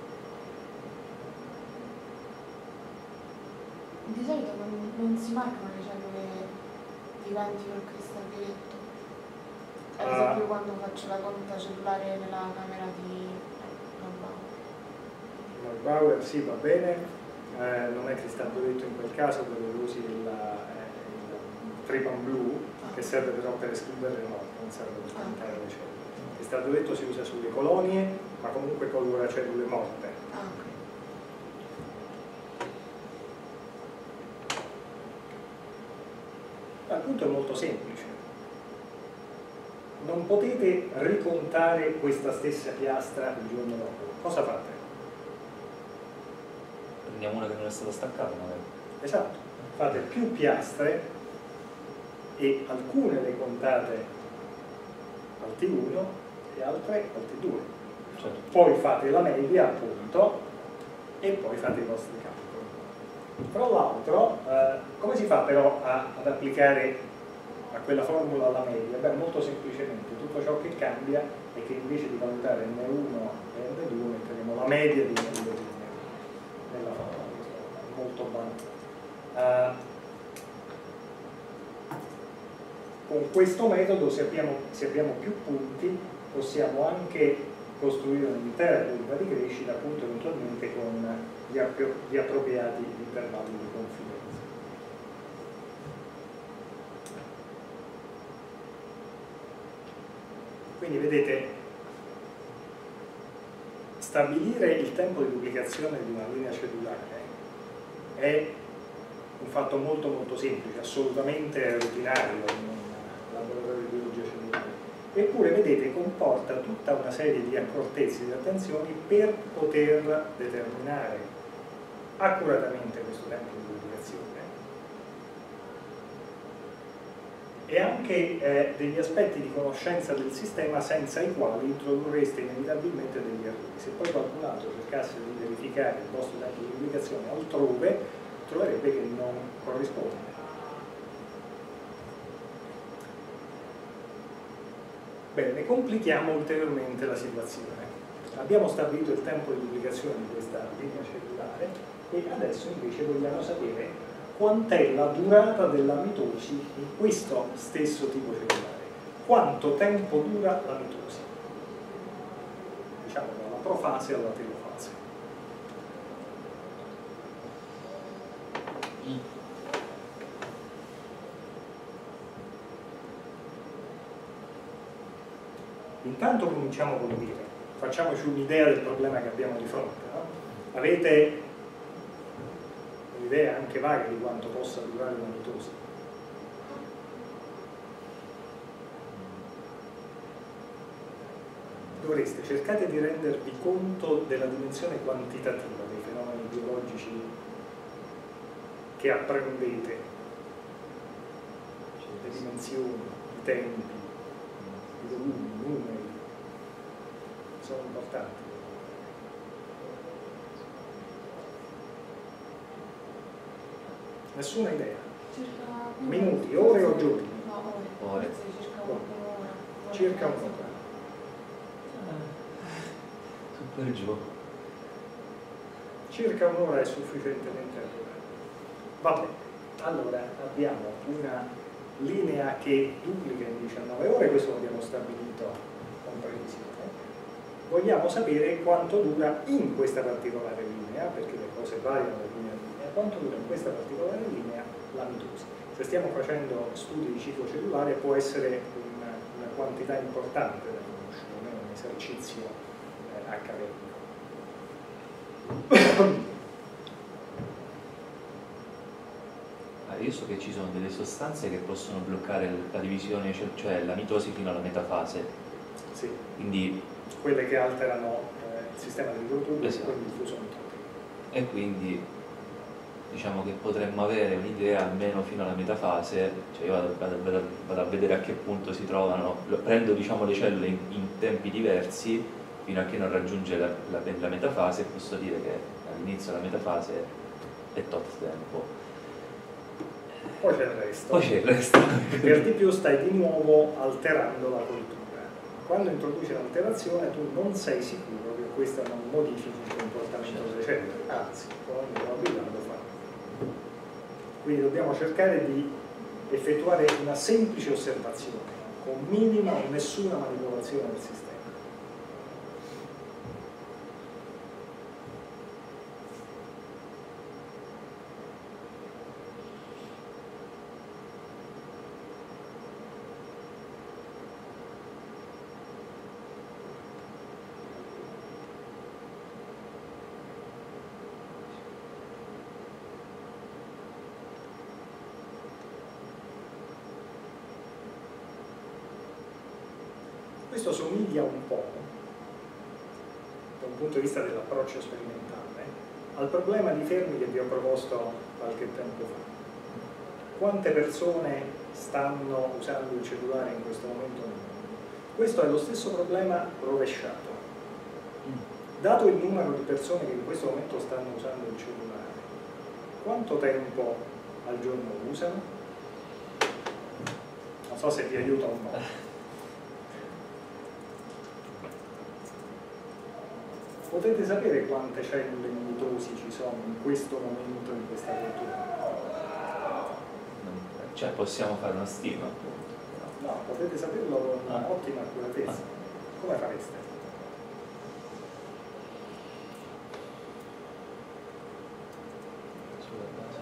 Di solito non si marcano le cellule viventi col cristalletto. Ad esempio quando faccio la conta cellulare nella camera di Neubauer sì, va bene, non è cristalletto in quel caso, dove usi il Tripan Blue, che serve però per escludere le morte, non serve per contare le cellule. Il cristalletto si usa sulle colonie, ma comunque colora cellule morte. Il punto è molto semplice. Non potete ricontare questa stessa piastra il giorno dopo. Cosa fate? Prendiamo una che non è stata staccata magari. Esatto. Fate più piastre e alcune le contate al T1 e altre al T2. Certo. Poi fate la media, appunto, e poi fate i vostri calcoli. Tra l'altro, come si fa però ad applicare a quella formula la media? Beh, molto semplicemente, tutto ciò che cambia è che invece di valutare N1 e N2 metteremo la media di N2 e N1 nella formula, molto banale. Con questo metodo, se abbiamo più punti, possiamo anche costruire un'intera curva di crescita, appunto eventualmente con gli appropriati intervalli di confidenza. Quindi vedete, stabilire il tempo di duplicazione di una linea cellulare è un fatto molto molto semplice, assolutamente rutinario in un laboratorio di biologia cellulare, eppure vedete comporta tutta una serie di accortezze e di attenzioni per poter determinare accuratamente questo tempo di duplicazione e anche degli aspetti di conoscenza del sistema senza i quali introdurreste inevitabilmente degli errori. Se poi qualcun altro cercasse di verificare il vostro tempo di duplicazione altrove, troverebbe che non corrisponde. Bene, complichiamo ulteriormente la situazione. Abbiamo stabilito il tempo di duplicazione di questa linea cellulare e adesso invece vogliamo sapere quant'è la durata della mitosi in questo stesso tipo cellulare. Quanto tempo dura la mitosi? Diciamo dalla profase alla telofase. Intanto cominciamo col dire, facciamoci un'idea del problema che abbiamo di fronte, no? Avete un'idea anche vaga di quanto possa durare una mitosi? Cercate di rendervi conto della dimensione quantitativa dei fenomeni biologici che apprendete, le dimensioni, i tempi, i volumi, i numeri, sono importanti. Nessuna idea? Minuti, ore o giorni? No, Ore. Circa un'ora. Circa un'ora. Su per giù. Circa un'ora è sufficientemente allora. Va bene, allora abbiamo una linea che duplica in 19 ore, questo lo abbiamo stabilito con precisione. Vogliamo sapere quanto dura in questa particolare linea, perché le cose variano da linea a linea, quanto dura in questa particolare linea la mitosi. Se stiamo facendo studi di ciclo cellulare può essere una quantità importante da conoscere, non è un esercizio accademico. Io so che ci sono delle sostanze che possono bloccare la divisione, cioè la mitosi fino alla metafase. Sì. Quindi, quelle che alterano il sistema di microtubuli, esatto. e quindi il flusso mitrotico. E quindi diciamo che potremmo avere un'idea almeno fino alla metafase, cioè io vado a vedere a che punto si trovano, prendo diciamo le cellule in tempi diversi fino a che non raggiunge la metafase e posso dire che all'inizio della metafase è tot tempo. Poi c'è il resto. Poi c'è il resto. Per di più stai di nuovo alterando la cultura. Quando introduci l'alterazione tu non sei sicuro che questa non modifichi il comportamento delle cellule, anzi, con ogni probabilità lo fa. Quindi dobbiamo cercare di effettuare una semplice osservazione, con minima o nessuna manipolazione del sistema. Questo somiglia un po', da un punto di vista dell'approccio sperimentale, al problema di Fermi che vi ho proposto qualche tempo fa. Quante persone stanno usando il cellulare in questo momento nel mondo? Questo è lo stesso problema rovesciato. Dato il numero di persone che in questo momento stanno usando il cellulare, quanto tempo al giorno lo usano? Non so se vi aiuta o no. Potete sapere quante cellule mitosi ci sono in questo momento in questa cultura? Cioè possiamo fare una stima appunto. No, potete saperlo con ottima accuratezza. Come fareste? Sulla base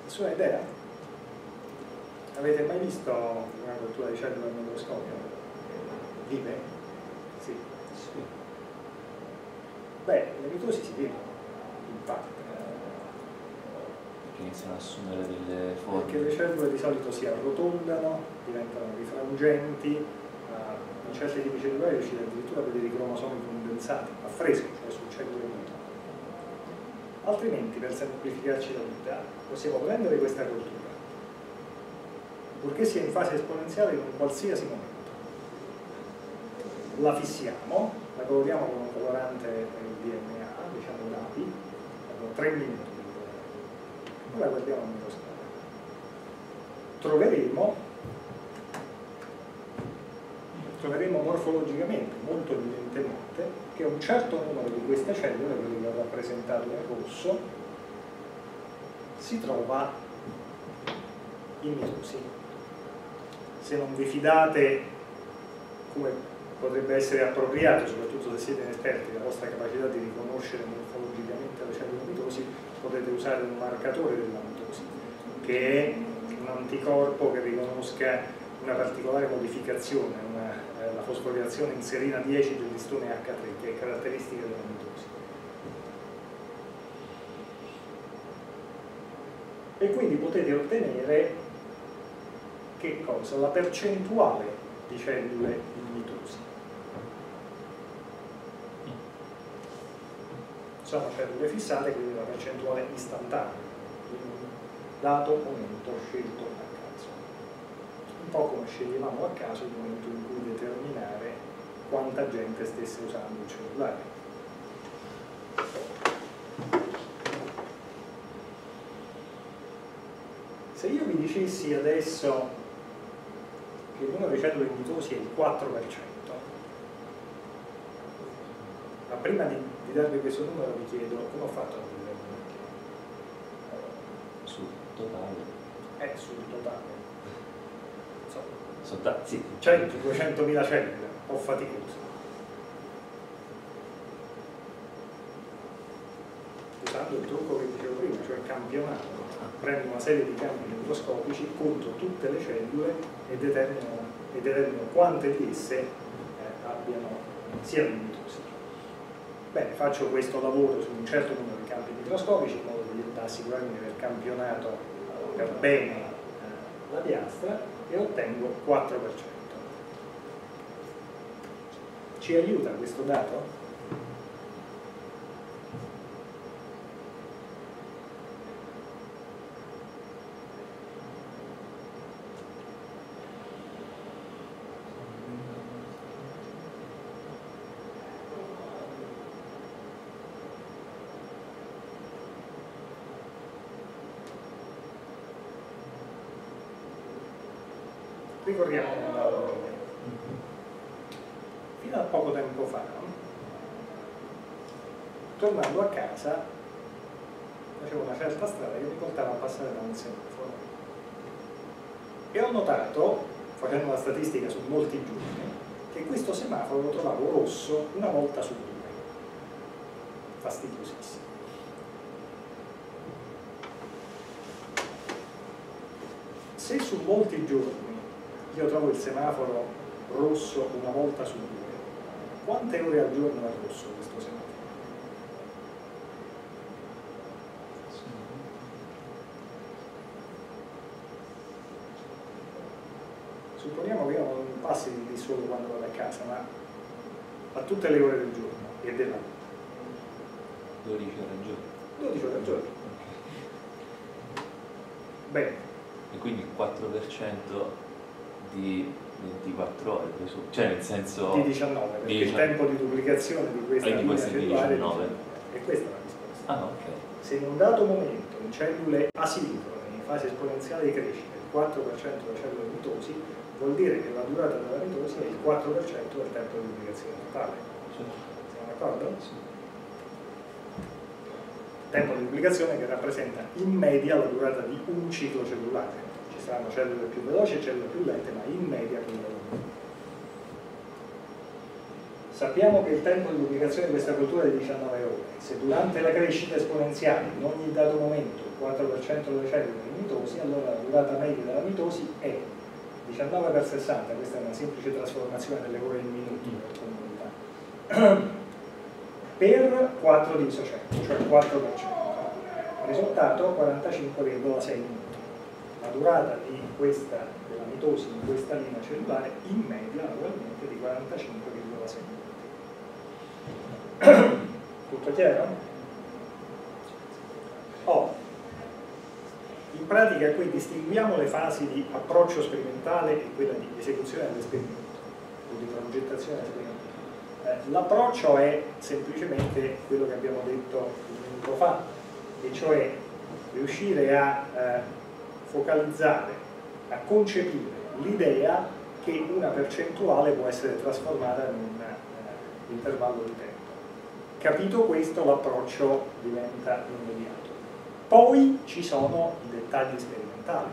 Nessuna idea? Avete mai visto una cultura di cellule al microscopio? Vive? Sì. Sì. Beh, le mitosi si vedono, infatti. Perché iniziano ad assumere delle forme. Perché le cellule di solito si arrotondano, diventano rifrangenti, in certi tipi cellulari riuscite addirittura a vedere i cromosomi condensati a fresco, cioè su cellule vive. Altrimenti, per semplificarci la vita, possiamo prendere questa cultura, purché sia in fase esponenziale in un qualsiasi momento. La fissiamo, la coloriamo con un colorante DNA, diciamo l'API, dopo 3 minuti. Poi la guardiamo al microscopio. Troveremo morfologicamente, molto evidentemente, che un certo numero di queste cellule, quello che ho rappresentato in rosso, si trova in mitosi. Se non vi fidate, come potrebbe essere appropriato, soprattutto se siete inesperti, della vostra capacità di riconoscere morfologicamente le cellule mitosi, potete usare un marcatore della mitosi, che è un anticorpo che riconosca una particolare modificazione, la fosforilazione in serina 10 dell'istone H3, che è caratteristica della mitosi. E quindi potete ottenere che cosa? La percentuale di cellule in mitosi. Sono cellule fissate, quindi la percentuale istantanea, in un dato momento scelto a caso. Un po' come sceglievamo a caso il momento in cui determinare quanta gente stesse usando il cellulare. Se io vi dicessi adesso che il numero di cellule in mitosi è il 4%, ma prima di darvi questo numero vi chiedo come ho fatto a dirlo? Sul totale. Sul totale. Sì. 100-200.000 cellule, un po' faticoso. Usando il trucco che dicevo prima, cioè campionato. Prendo una serie di campi microscopici, conto tutte le cellule e determino quante di esse siano in mitosi. Bene, faccio questo lavoro su un certo numero di campi microscopici in modo da assicurarmi di aver campionato per bene la piastra e ottengo 4%. Ci aiuta questo dato? Ricordiamo un dato. Fino a poco tempo fa, tornando a casa, facevo una certa strada che mi portava a passare da un semaforo e ho notato, facendo la statistica su molti giorni, che questo semaforo lo trovavo rosso una volta su 2. Fastidiosissimo. Se su molti giorni io trovo il semaforo rosso una volta su 2, quante ore al giorno è rosso questo semaforo? Supponiamo che io non passi di solo quando vado a casa, ma a tutte le ore del giorno e della notte. 12 ore al giorno. 12 ore al giorno. Bene. E quindi il 4% di 24 ore, cioè nel senso... Di 19, perché il tempo di duplicazione di questa linea cellulare è 19. E questa è la risposta. Ah, ok. Se in un dato momento in cellule asilindrone, in fase esponenziale di crescita, il 4% delle cellule mitosi, vuol dire che la durata della mitosi è il 4% del tempo di duplicazione totale. Siamo d'accordo? Sì. Tempo di duplicazione che rappresenta in media la durata di un ciclo cellulare. Ci saranno cellule più veloci e cellule più lente, ma in media quella è. Sappiamo che il tempo di duplicazione di questa cultura è di 19 ore. Se durante la crescita esponenziale in ogni dato momento 4% delle cellule in mitosi, allora la durata media della mitosi è 19 per 60, questa è una semplice trasformazione delle ore in minuti per comunità, per 4 diviso 100, cioè 4%. Risultato 45,6 minuti. La durata di della mitosi in questa linea cellulare in media naturalmente di 45,6 minuti. Tutto chiaro? In pratica qui distinguiamo le fasi di approccio sperimentale e quella di esecuzione dell'esperimento o di progettazione sperimentale. L'approccio è semplicemente quello che abbiamo detto un minuto fa, e cioè riuscire a focalizzare, a concepire l'idea che una percentuale può essere trasformata in un intervallo di tempo. Capito questo, l'approccio diventa immediato. Poi ci sono i dettagli sperimentali.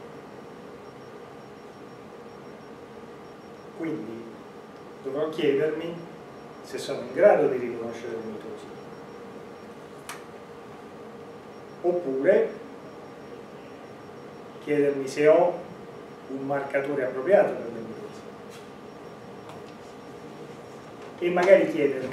Quindi dovrò chiedermi se sono in grado di riconoscere le mitosi. Oppure chiedermi se ho un marcatore appropriato per le mitosi. E magari chiedermi: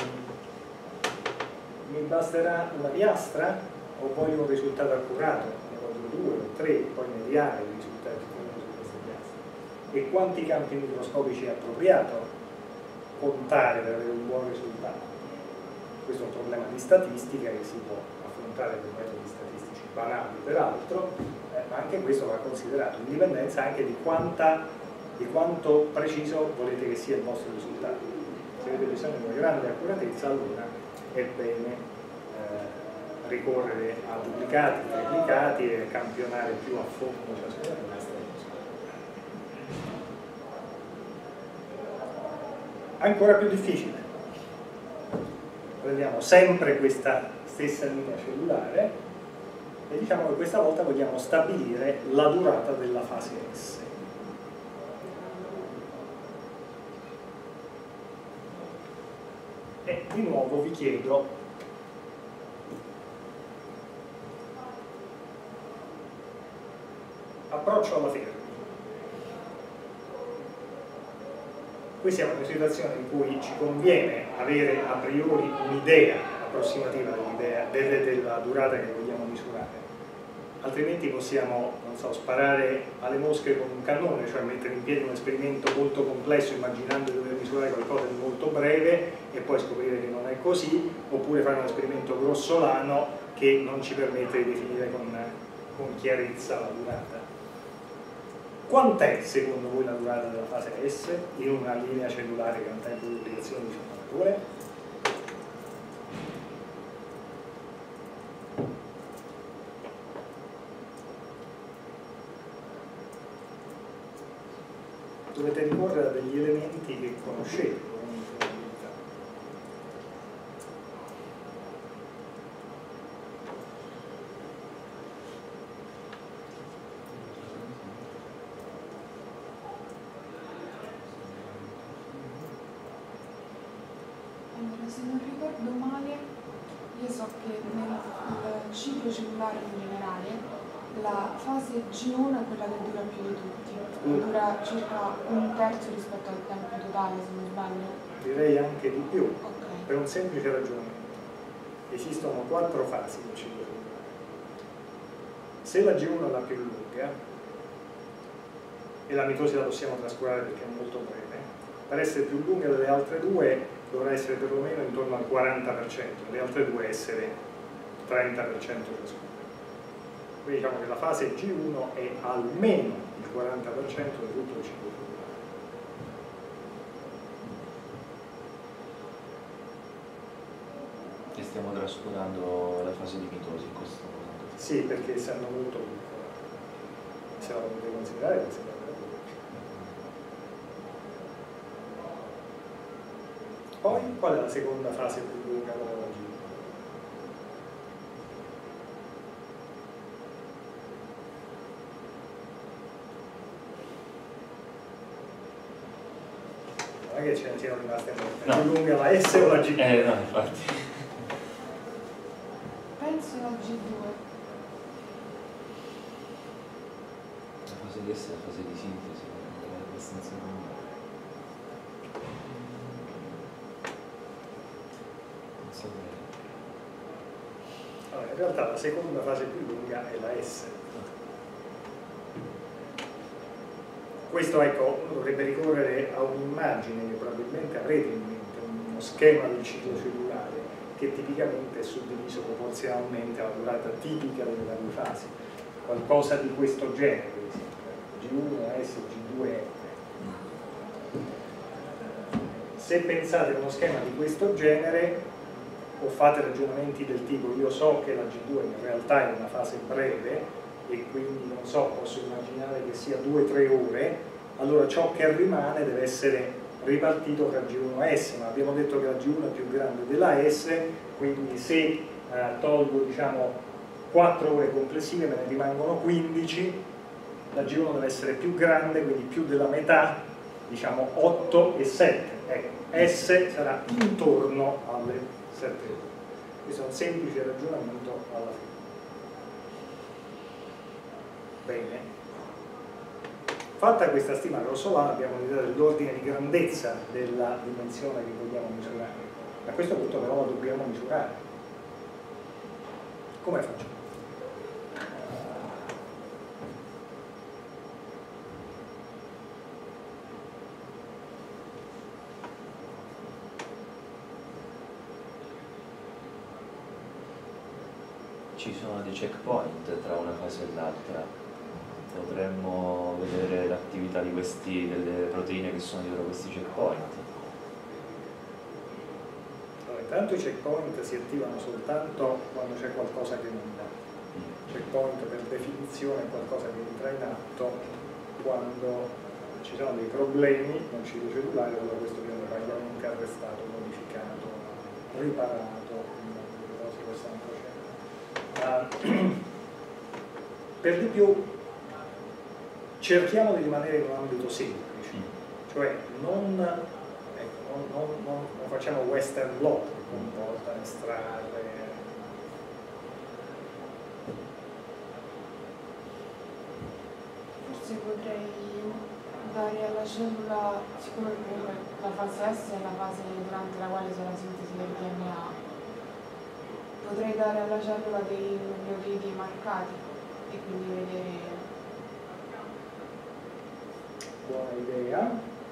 mi basterà una piastra o voglio un risultato accurato? Ne voglio 2 o 3, poi mediare i risultati ottenuti su queste piastre. E quanti campi microscopici è appropriato contare per avere un buon risultato? Questo è un problema di statistica che si può affrontare con metodi statistici banali peraltro, ma anche questo va considerato in dipendenza anche di quanto preciso volete che sia il vostro risultato. Se avete bisogno di una grande accuratezza, allora è bene ricorrere a duplicati, triplicati e campionare più a fondo ciascuna di queste cose. Ancora più difficile. Prendiamo sempre questa stessa linea cellulare e diciamo che questa volta vogliamo stabilire la durata della fase S. E di nuovo vi chiedo approccio alla Fermi. Qui siamo in una situazione in cui ci conviene avere a priori un'idea approssimativa della durata che vogliamo misurare, altrimenti possiamo, non so, sparare alle mosche con un cannone, cioè mettere in piedi un esperimento molto complesso immaginando di dover misurare qualcosa di molto breve e poi scoprire che non è così, oppure fare un esperimento grossolano che non ci permette di definire con chiarezza la durata. Quant'è secondo voi la durata della fase S in una linea cellulare che ha un tempo di replicazione di 50 ore? Dovete ricorrere a degli elementi che conoscete. Se non ricordo male, io so che nel ciclo cellulare in generale la fase G1 è quella che dura più di tutti, dura circa un terzo rispetto al tempo totale, se non sbaglio. Direi anche di più, Okay. per un semplice ragionamento. Esistono 4 fasi del ciclo cellulare. Se la G1 è la più lunga, e la mitosi la possiamo trascurare perché è molto breve, per essere più lunga delle altre due dovrà essere perlomeno intorno al 40%, le altre due essere 30% ciascuna. Quindi diciamo che la fase G1 è almeno il 40% di tutto il ciclo cellulare. E stiamo trascurando la fase di mitosi in questo momento. Sì, perché essendo molto piccola, se la potete considerare, considerate. Poi, qual è la seconda fase più lunga della G1? Non è che ce ne siano rimaste molte, No. più lunga la S o la G? No, infatti. Penso la G2. di essere la fase di sintesi, è abbastanza lunga. Non so bene. Allora, in realtà la seconda fase più lunga è la S. Questo, ecco, uno dovrebbe ricorrere a un'immagine che probabilmente avrete in mente, uno schema del ciclo cellulare che tipicamente è suddiviso proporzionalmente alla durata tipica delle varie fasi. Qualcosa di questo genere, per esempio, G1, S, G2, F. Se pensate a uno schema di questo genere o fate ragionamenti del tipo io so che la G2 in realtà è una fase breve e quindi non so, posso immaginare che sia 2-3 ore, allora ciò che rimane deve essere ripartito tra G1 e S, ma abbiamo detto che la G1 è più grande della S, quindi se tolgo, diciamo, 4 ore complessive me ne rimangono 15, la G1 deve essere più grande, quindi più della metà, diciamo 8 e 7, ecco, S sarà intorno alle 7 ore. Questo è un semplice ragionamento alla fine. Bene, fatta questa stima grossolana abbiamo un'idea dell'ordine di grandezza della dimensione che vogliamo misurare. A questo punto però la dobbiamo misurare. Come facciamo? Ci sono dei checkpoint tra una fase e l'altra. Potremmo vedere l'attività di delle proteine che sono dietro questi checkpoint. Allora, intanto i checkpoint si attivano soltanto quando c'è qualcosa che non va. Checkpoint per definizione è qualcosa che entra in atto quando ci sono dei problemi nel ciclo cellulare, allora questo viene praticamente arrestato, modificato, riparato, le cose che stanno facendo. Per di più cerchiamo di rimanere in un ambito semplice, cioè non facciamo western blot che comporta estrarre. Forse potrei dare alla cellula, siccome comunque la fase S è la fase durante la quale c'è la sintesi del DNA, potrei dare alla cellula dei nucleotidi marcati e quindi vedere. Buona idea.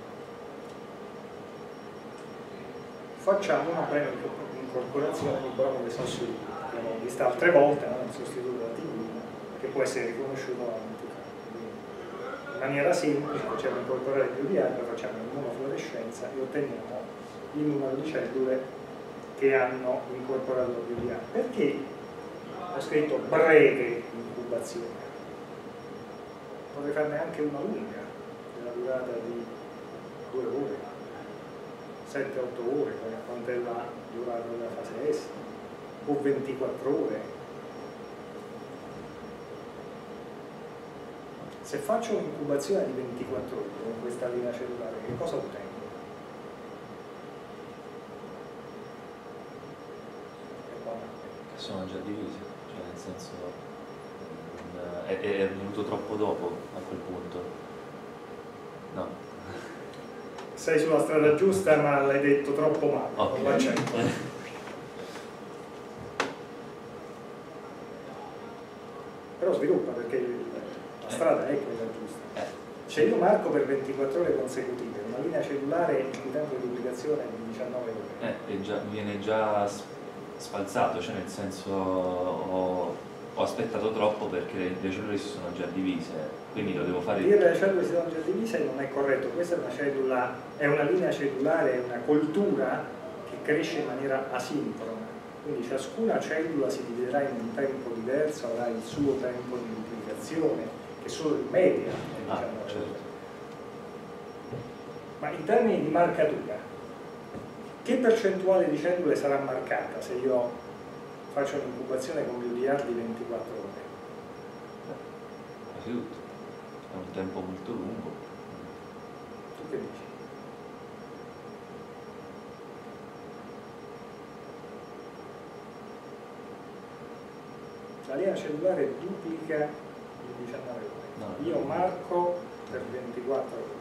Facciamo una breve incorporazione di bromo d'esossido, che l'abbiamo vista altre volte, no? Il sostituto attivo che può essere riconosciuto in maniera semplice. Facciamo incorporare il UDI, poi facciamo l'immunofluorescenza e otteniamo il numero di cellule che hanno incorporato l'UDI. Perché ho scritto breve incubazione? Potrei farne anche una lunga, della durata di 2 ore, 7-8 ore, quanto è la durata della fase S, o 24 ore. Se faccio un'incubazione di 24 ore con questa linea cellulare, che cosa ottengo? Sono già divise, cioè nel senso è venuto troppo dopo a quel punto. No. Sei sulla strada giusta, ma l'hai detto troppo male, Okay. Non l'accetto. Però sviluppa, perché la strada è quella giusta. Se io marco per 24 ore consecutive una linea cellulare il cui tempo di duplicazione è di 19 ore. Viene già sfalsato, cioè nel senso ho aspettato troppo perché le cellule si sono già divise, quindi lo devo fare. Dire che le cellule si sono già divise non è corretto, questa è una cellula, è una linea cellulare, è una coltura che cresce in maniera asincrona, quindi ciascuna cellula si dividerà in un tempo diverso, avrà il suo tempo di duplicazione, che solo in media è 19 ore. Certo. Ma in termini di marcatura, che percentuale di cellule sarà marcata se io faccio un'incubazione con l'UDR di 24 ore? Quasi tutto. È un tempo molto lungo. Tu che dici? La linea cellulare duplica in 19 ore. No, io marco per 24 ore.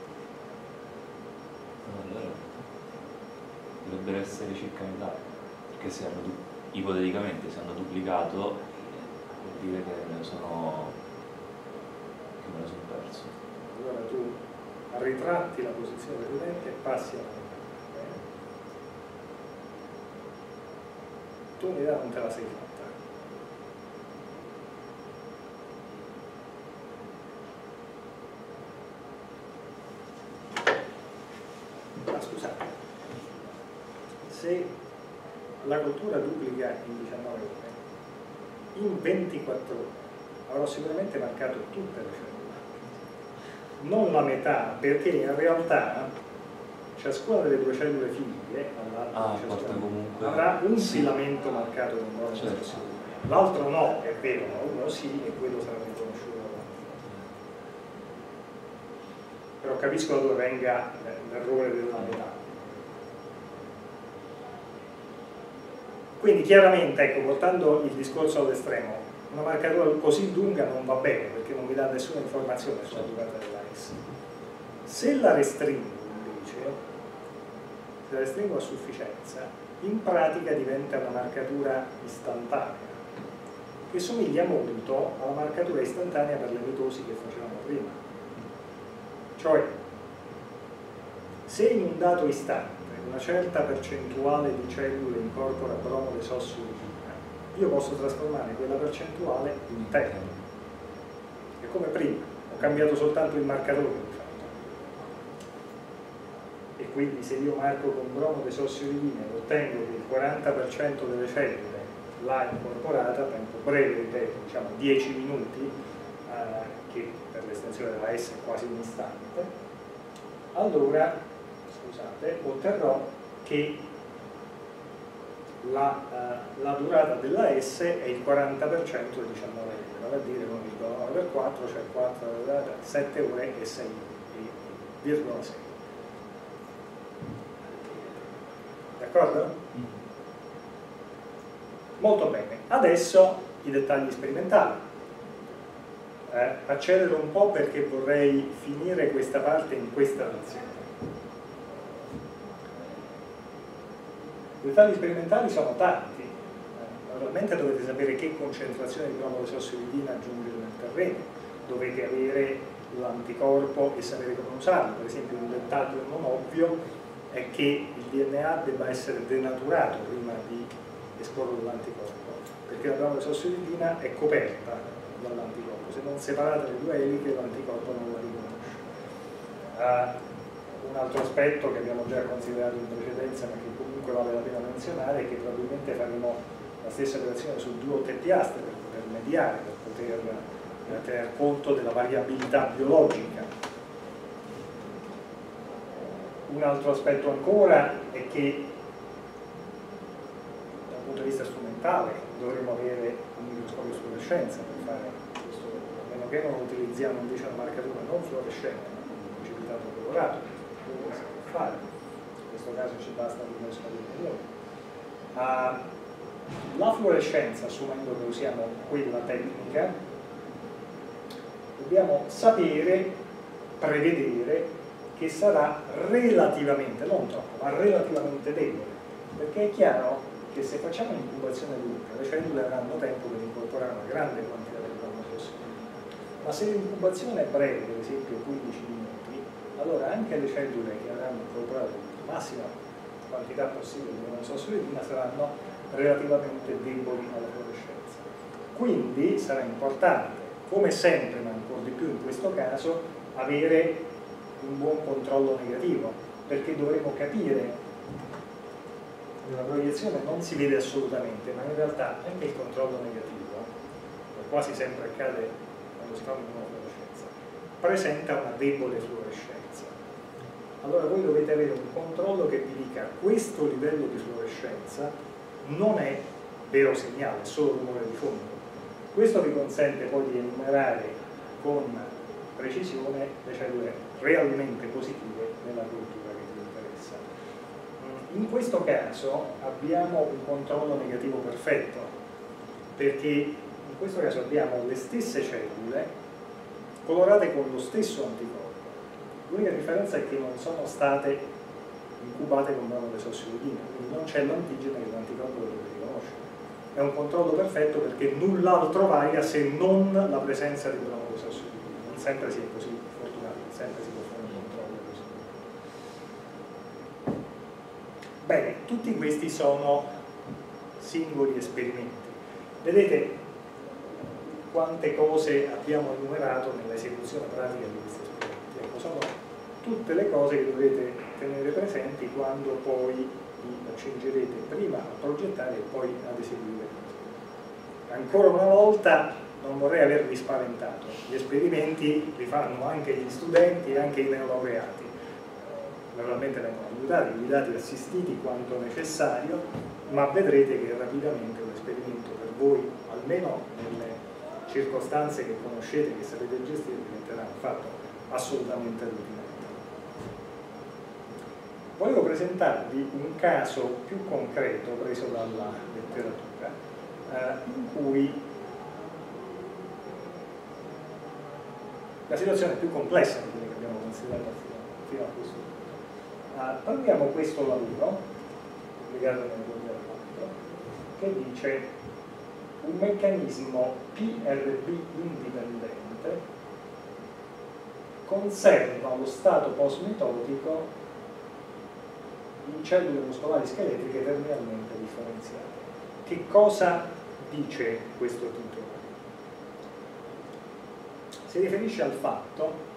No, allora dovrebbero essere circa metà, perché se hanno ipoteticamente se hanno duplicato vuol dire che me lo sono perso. Allora tu ritratti la posizione dell'utente e passi alla metà. Tu un'idea non te la sei fatta. Ma scusate, se la coltura duplica in 19 ore, in 24 ore avrò sicuramente marcato tutte le cellule, non la metà, perché in realtà ciascuna delle due cellule figlie avrà un filamento marcato con bromo di sossione. L'altro no, è vero, ma uno sì e quello sarà riconosciuto davanti. Però capisco da dove venga l'errore della metà. Quindi chiaramente, ecco, portando il discorso all'estremo, una marcatura così lunga non va bene perché non mi dà nessuna informazione sulla durata della S. Se la restringo invece, se la restringo a sufficienza, in pratica diventa una marcatura istantanea, che somiglia molto alla marcatura istantanea per le mitosi che facevamo prima. Cioè, se in un dato istante una certa percentuale di cellule incorpora bromo desossiuridina, io posso trasformare quella percentuale in tempo. È come prima, ho cambiato soltanto il marcatore di fatto. E quindi se io marco con bromo desossiuridina e ottengo che il 40% delle cellule l'ha incorporata, a tempo breve, ripeto, diciamo 10 minuti, che per l'estensione della S è quasi un istante, allora otterrò che la durata della S è il 40% di 19 ore, vale a dire con il 9 per 4, cioè 4, 7 ore e 6,6. D'accordo? Molto bene. Adesso i dettagli sperimentali. Accelero un po' perché vorrei finire questa parte in questa lezione. I dettagli sperimentali sono tanti. Naturalmente dovete sapere che concentrazione di bromo desossiuridina aggiungere nel terreno, dovete avere l'anticorpo e sapere come usarlo. Per esempio, un dettaglio non ovvio è che il DNA debba essere denaturato prima di esporre l'anticorpo, perché la bromo desossiuridina è coperta dall'anticorpo. Se non separate le due eliche, l'anticorpo non la riconosce. Un altro aspetto che abbiamo già considerato in precedenza, ma che comunque vale la pena menzionare, è che probabilmente faremo la stessa operazione su due tettiaste per poter mediare, per poter tener conto della variabilità biologica. Un altro aspetto ancora è che dal punto di vista strumentale dovremo avere un microscopio di fluorescenza per fare questo, a meno che non utilizziamo invece la marcatura non fluorescente, ma un precipitato colorato. Si può fare. In questo caso ci basta un microscopio di milioni. La fluorescenza, assumendo che usiamo quella tecnica, dobbiamo sapere, prevedere che sarà relativamente, non troppo, ma relativamente debole, perché è chiaro che se facciamo un'incubazione lunga le cellule avranno tempo per incorporare una grande quantità di bromo desossiuridina, ma se l'incubazione è breve, per esempio 15 minuti, allora anche le cellule che avranno incorporato la massima quantità possibile di bromo desossiuridina saranno relativamente deboli alla fluorescenza. Quindi sarà importante, come sempre, ma ancora di più in questo caso, avere un buon controllo negativo, perché dovremo capire, nella proiezione non si vede assolutamente, ma in realtà anche il controllo negativo, quasi sempre accade quando si fa una fluorescenza, presenta una debole fluorescenza. Allora voi dovete avere un controllo che vi dica questo livello di fluorescenza non è vero segnale, è solo rumore di fondo. Questo vi consente poi di enumerare con precisione le cellule realmente positive nella cultura che vi interessa. In questo caso abbiamo un controllo negativo perfetto, perché in questo caso abbiamo le stesse cellule colorate con lo stesso anticorpo. L'unica differenza è che non sono state incubate con monodesossiolidina, quindi non c'è l'antigene che l'anticorpo dovrebbe riconoscere. È un controllo perfetto perché null'altro varia se non la presenza di monodesossiolidina. Non sempre si è così fortunati, non sempre si può fare un controllo così. Bene, tutti questi sono singoli esperimenti. Vedete quante cose abbiamo enumerato nell'esecuzione pratica di questi esperimenti. Ecco, sono tutte le cose che dovete tenere presenti quando poi vi accingerete prima a progettare e poi ad eseguire. Ancora una volta non vorrei avervi spaventato, gli esperimenti li fanno anche gli studenti e anche i neolaureati. Naturalmente vengono aiutati, guidati, assistiti quanto necessario, ma vedrete che rapidamente un esperimento per voi, almeno nelle circostanze che conoscete, che sapete gestire, diventerà un fatto assolutamente rutinario. Volevo presentarvi un caso più concreto preso dalla letteratura, in cui la situazione è più complessa di quella che abbiamo considerato fino a questo punto. Prendiamo questo lavoro, pubblicato nel 2004, che dice: un meccanismo PRB indipendente conserva lo stato post-mitotico in cellule muscolari scheletriche terminalmente differenziate. Che cosa dice questo titolo? Si riferisce al fatto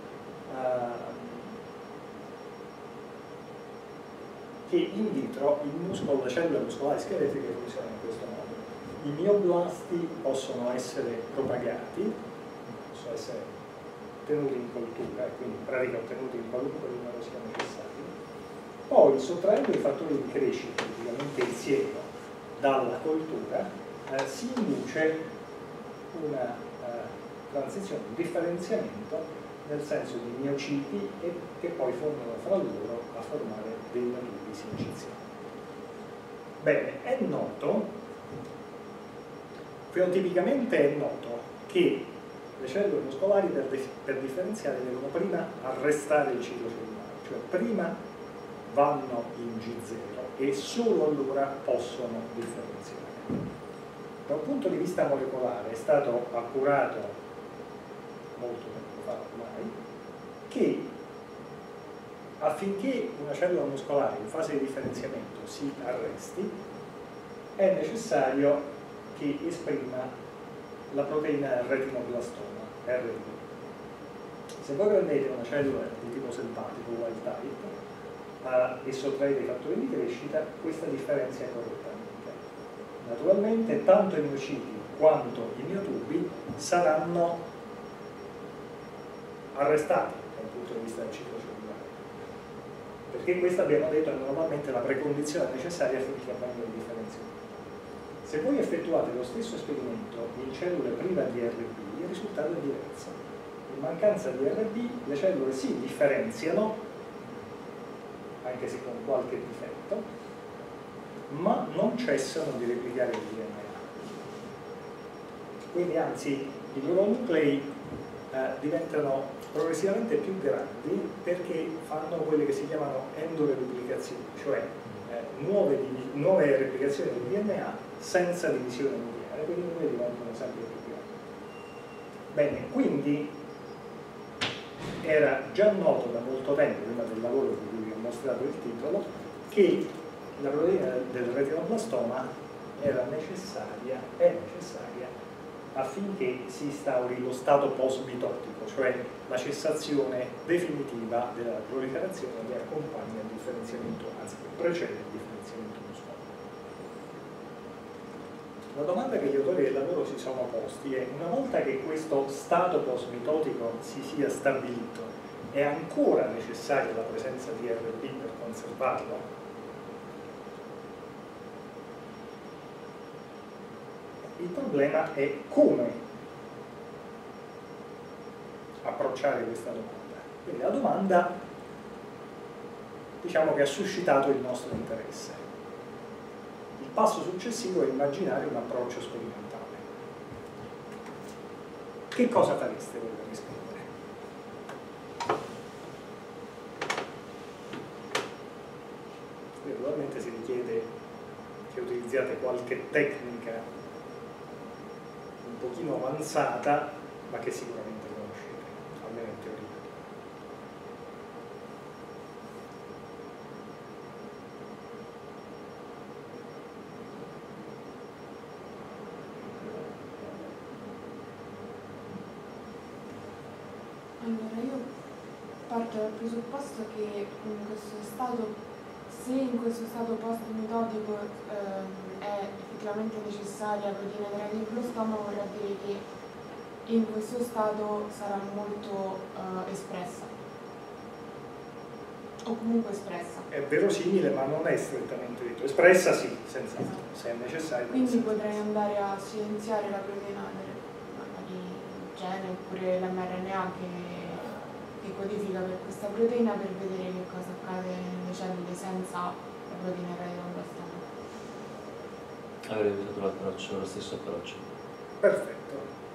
che in vitro il muscolo, le cellule muscolari scheletriche funzionano in questo modo. I mioblasti possono essere propagati, possono essere tenuti in coltura, quindi in pratica ottenuti in qualunque numero sia necessario. Poi, sottraendo i fattori di crescita, praticamente insieme dalla coltura, si induce una transizione, un differenziamento nel senso di miociti che poi fondono fra loro a formare dei maturi sincizionali. Bene, è noto, fenotipicamente è noto che le cellule muscolari per differenziare devono prima arrestare il ciclo cellulare, cioè prima vanno in G0 e solo allora possono differenziare. Da un punto di vista molecolare è stato appurato molto tempo fa ormai che affinché una cellula muscolare in fase di differenziamento si arresti è necessario che esprima la proteina retinoblastoma, RT. Se voi prendete una cellula di tipo selvatico, wild type, e sottraete i fattori di crescita, questa differenzia correttamente. Naturalmente tanto i miociti quanto i miotubi saranno arrestati dal punto di vista del ciclo cellulare, perché questa, abbiamo detto, è normalmente la precondizione necessaria affinché avvenga il differenziamento. Se voi effettuate lo stesso esperimento in cellule priva di RB, il risultato è diverso. In mancanza di RB le cellule si differenziano, anche se con qualche difetto, ma non cessano di replicare il DNA. Quindi anzi i loro nuclei diventano progressivamente più grandi perché fanno quelle che si chiamano endoreduplicazioni, cioè nuove replicazioni del DNA senza divisione nucleare, quindi i nuclei diventano sempre più grandi. Bene, quindi era già noto da molto tempo, prima del lavoro di cui vi ho mostrato il titolo, che la proteina del retinoblastoma è necessaria affinché si instauri lo stato post-mitotico, cioè la cessazione definitiva della proliferazione che accompagna il differenziamento, anzi che precede il differenziamento muscolare. La domanda che gli autori del lavoro si sono posti è: una volta che questo stato post-mitotico si sia stabilito, è ancora necessaria la presenza di RB per conservarlo? Il problema è come approcciare questa domanda. Quindi la domanda, diciamo, che ha suscitato il nostro interesse. Il passo successivo è immaginare un approccio sperimentale. Che cosa fareste voi per rispondere? naturalmente si richiede che utilizziate qualche tecnica un pochino avanzata, ma che sicuramente conoscete, almeno in teoria. Allora, io parto dal presupposto che in questo stato, se in questo stato post-mitotico è effettivamente necessaria proteina dell'aneuplostroma, vorrà dire che in questo stato sarà molto espressa, o comunque espressa. È verosimile, ma non è strettamente detto. Espressa sì, senz'altro, se è necessario. Quindi potrei andare a silenziare la proteina del gene oppure l'mRNA che codifica per questa proteina, per vedere che cosa accade nelle cellule senza la proteina radioblastoma. Avrei usato lo stesso approccio. Perfetto.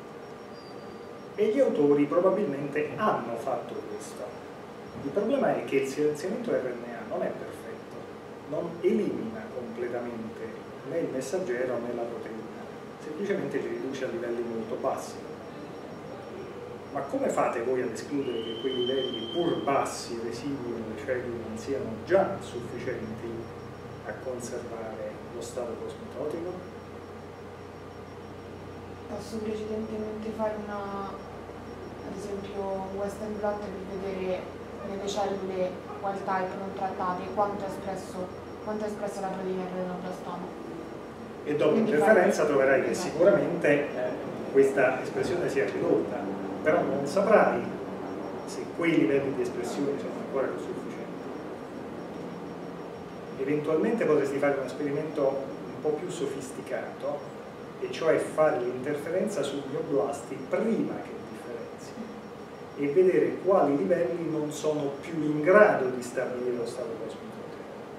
E gli autori probabilmente hanno fatto questo. Il problema è che il silenziamento RNA non è perfetto, non elimina completamente né il messaggero né la proteina, semplicemente li riduce a livelli molto bassi. Ma come fate voi ad escludere che quei livelli pur bassi residui nelle cellule non siano già sufficienti a conservare lo stato post-mitotico? Posso precedentemente fare ad esempio un Western blot per vedere nelle cellule wild type non trattate quanto è espressa la proteina radioblastoma. E dopo l'interferenza troverai che sicuramente questa espressione sia ridotta, però non saprai se quei livelli di espressione sono ancora sufficienti. Eventualmente potresti fare un esperimento un po' più sofisticato, e cioè fare l'interferenza sugli oblasti prima che differenzi e vedere quali livelli non sono più in grado di stabilire lo stato post-mitotico.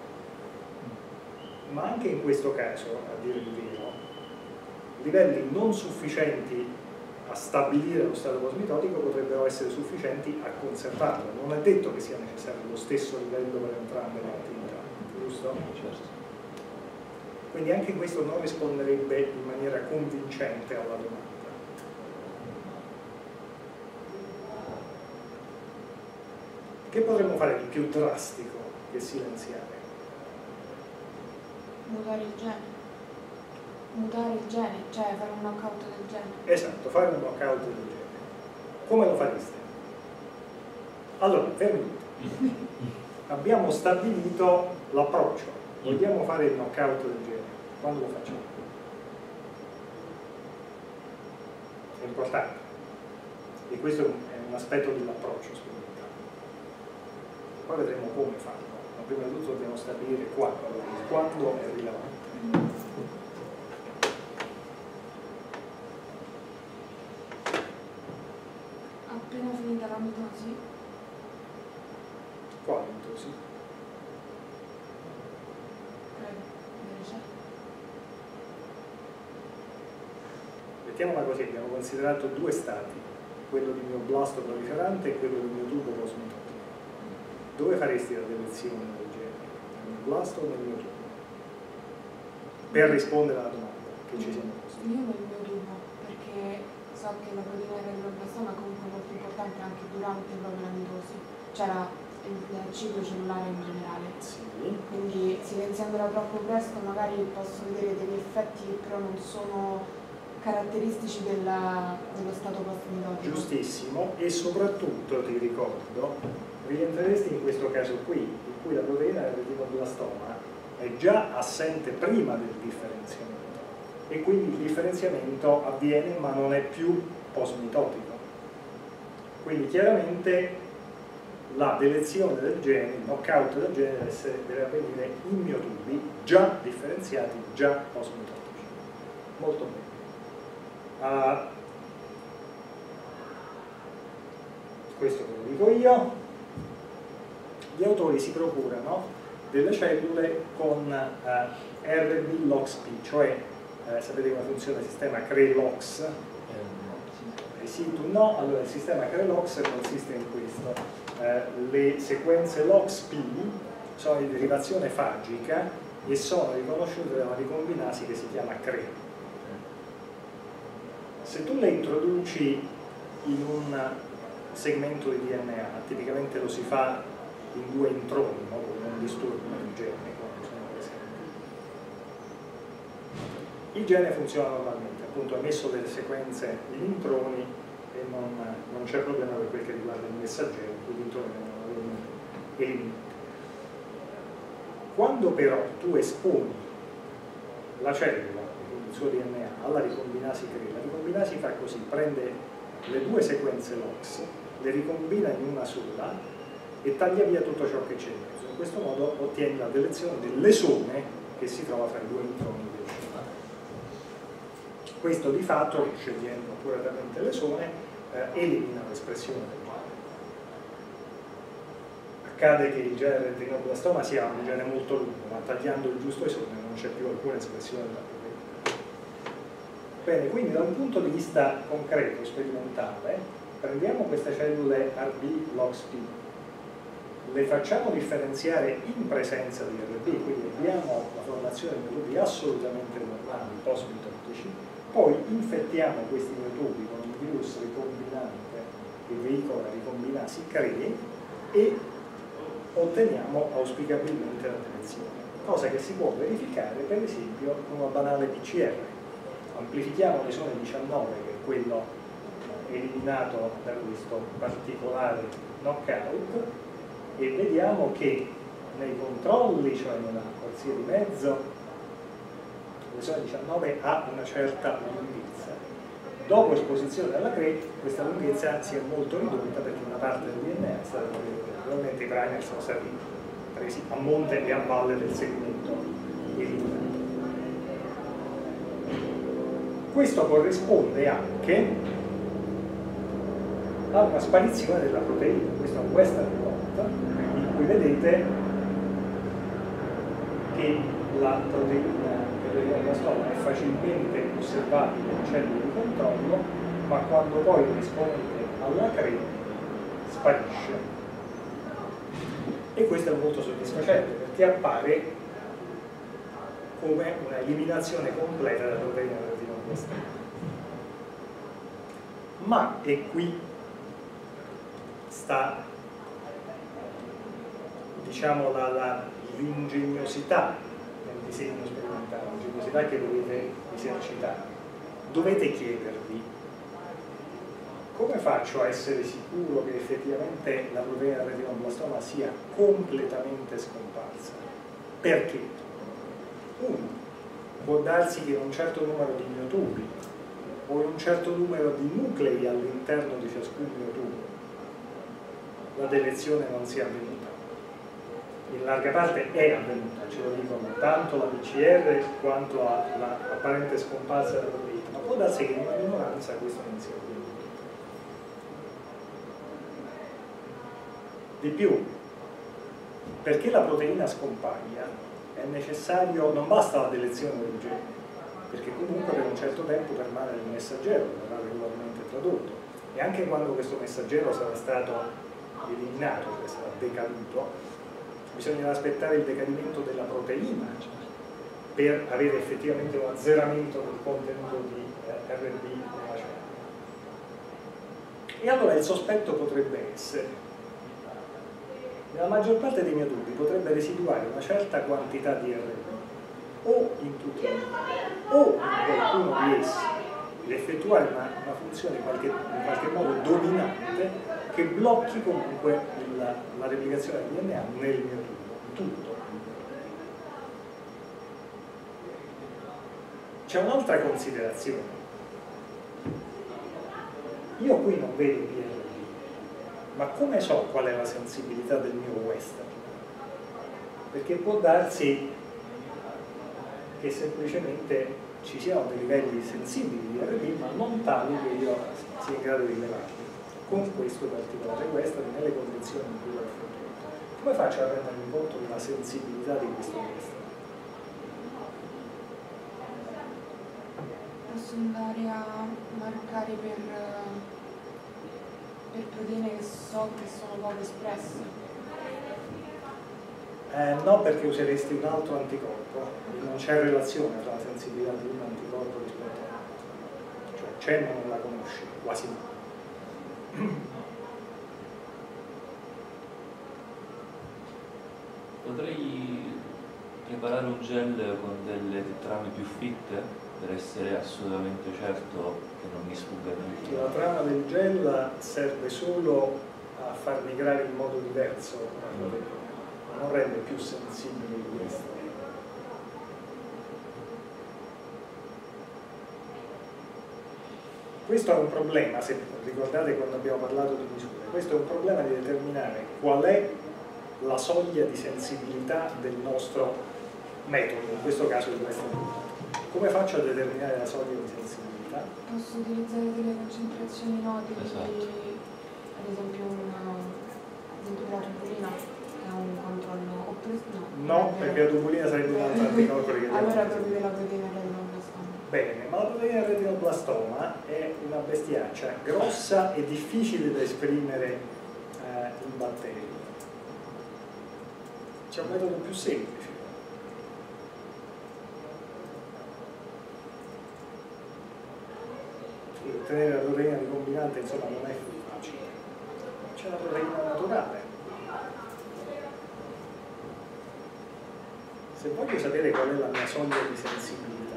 Ma anche in questo caso, a dire il vero, livelli non sufficienti a stabilire lo stato post-mitotico potrebbero essere sufficienti a conservarlo. Non è detto che sia necessario lo stesso livello per entrambe le attività, giusto? Certo. Quindi anche questo non risponderebbe in maniera convincente alla domanda. Che potremmo fare di più drastico che silenziare? Mutare il gene, cioè fare un knockout del gene. Esatto, fare un knockout del genere. Come lo fareste? Allora, fermi tutti. Abbiamo stabilito l'approccio. Vogliamo fare il knockout del genere. Quando lo facciamo? È importante. E questo è un aspetto dell'approccio sperimentale. Poi vedremo come farlo. Ma prima di tutto dobbiamo stabilire quando. Il quando è rilevante. Appena finita la mitosi, Quale mitosi? credo, invece. Mettiamola così, abbiamo considerato due stati, quello di neoblasto proliferante e quello del miotubo post-mitotico. Dove faresti la delezione del gene? Nel neoblasto o nel miotubo? Per rispondere alla domanda che ci siamo posti. Io nel mio tubo, perché so che la proteina radioblastoma è comunque molto importante anche durante proprio la mitosi, cioè il ciclo cellulare in generale. Sì. Quindi silenziandola troppo presto magari posso vedere degli effetti che però non sono caratteristici dello stato post-mitotico. Giustissimo, e soprattutto ti ricordo, rientreresti in questo caso qui, in cui la proteina del retinoblastoma è già assente prima del differenziamento e quindi il differenziamento avviene ma non è più post-mitotico. Quindi chiaramente la delezione del gene, il knockout del gene deve avvenire in miotubi già differenziati, già post-mitotici. Molto bene. Questo ve lo dico io. Gli autori si procurano delle cellule con RB-LOXP, cioè sapete come funziona il sistema CRE-LOX? Sì, tu no. Allora il sistema CRE-LOX consiste in questo: le sequenze LOXP sono di derivazione fagica e sono riconosciute da una ricombinasi che si chiama CRE. Se tu le introduci in un segmento di DNA, tipicamente lo si fa in 2 introni, no? Con un disturbo del gene, quando sono presenti. Il gene funziona normalmente, appunto ha messo delle sequenze in introni e non c'è problema per quel che riguarda il messaggero, quindi gli introni vengono eliminati. Quando però tu esponi la cellula, quindi il suo DNA, alla ricombinasi CRE, la ricombinasi fa così, prende le 2 sequenze LOX, le ricombina in una sola e taglia via tutto ciò che c'è in mezzo. In questo modo ottieni la delezione del lesone che si trova tra i 2 introni del gene. Questo di fatto, scegliendo accuratamente il lesone, elimina l'espressione del gene. Accade che il gene del retinoblastoma sia un gene molto lungo, ma tagliando il giusto esone non c'è più alcuna espressione della proteina. Bene, quindi da un punto di vista concreto, sperimentale, prendiamo queste cellule RB LOXP, le facciamo differenziare in presenza di RB, quindi abbiamo la formazione di miotubi assolutamente normali, post-mitotici, poi infettiamo questi miotubi con un virus ricombinante che veicola ricombinasi CRE e otteniamo auspicabilmente la delezione, cosa che si può verificare per esempio con una banale PCR. Amplifichiamo l'esone 19, che è quello eliminato da questo particolare knockout, e vediamo che nei controlli, cioè nella corsia di mezzo, l'esone 19 ha una certa lunghezza. Dopo esposizione alla CRE questa lunghezza si è molto ridotta perché una parte del DNA è stata probabilmente i primer sono stati presi a monte e a valle del segmento eliminato. Questo corrisponde anche a una sparizione della proteina. Questo è un western blot in cui vedete che la proteina dell'eritroblastoma è facilmente osservabile in cellule di controllo, ma quando poi risponde alla CRE sparisce. E questo è molto soddisfacente perché appare come una eliminazione completa della proteina del retinoblastoma. Ma, e qui sta, diciamo, l'ingegnosità nel disegno sperimentale, l'ingegnosità che dovete esercitare. Dovete chiedervi: come faccio a essere sicuro che effettivamente la proteina del retinoblastoma sia completamente scomparsa? Perché? Uno, può darsi che in un certo numero di miotubi o in un certo numero di nuclei all'interno di ciascun miotubo la delezione non sia avvenuta. In larga parte è avvenuta, ce lo dicono tanto la PCR quanto l'apparente scomparsa della proteina, ma può darsi che in una minoranza questo non sia avvenuto. Di più, perché la proteina scompaia è necessario, non basta la delezione del gene, perché comunque per un certo tempo permane il messaggero, che verrà regolarmente tradotto, e anche quando questo messaggero sarà stato eliminato, cioè sarà decaduto, bisogna aspettare il decadimento della proteina per avere effettivamente un azzeramento del contenuto di RB nella cellula. E allora il sospetto potrebbe essere: nella maggior parte dei miotubi potrebbe residuare una certa quantità di RB, o in tutti i miotubi, o in qualcuno di essi, ed effettuare una funzione in qualche modo dominante che blocchi comunque la replicazione del DNA nel miotubo, tutto. C'è un'altra considerazione. Io qui non vedo PRB, ma come so qual è la sensibilità del mio western? Perché può darsi che semplicemente ci siano dei livelli sensibili di RB, ma non tali che io sia in grado di rilevarli con questo particolare western nelle condizioni in cui lo effettuo. Come faccio a rendermi conto della sensibilità di questo western? Posso andare a marcare per proteine che so che sono poco espresse. No, perché useresti un altro anticorpo, non c'è relazione tra la sensibilità di un anticorpo rispetto a... cioè c'è ma non la conosci, quasi no. Potrei preparare un gel con delle trame più fitte per essere assolutamente certo che non mi sfugga niente. La trama del gel serve solo a far migrare in modo diverso la proteina, non rende più sensibile di questo. Questo è un problema, se ricordate quando abbiamo parlato di misure, questo è un problema di determinare qual è la soglia di sensibilità del nostro metodo, in questo caso il Western blot. Come faccio a determinare la soglia di sensibilità? Posso utilizzare delle concentrazioni noti, Esatto. ad esempio la tubulina, che è un controllo, oppure No, perché la tubulina sarebbe un altro anticorpo che allora proprio la proteina retinoblastoma. Bene, ma la proteina retinoblastoma è una bestiaccia grossa e difficile da esprimere in batteri. C'è un metodo più semplice. E ottenere la proteina ricombinante insomma non è facile. C'è la proteina naturale. Se voglio sapere qual è la mia soglia di sensibilità,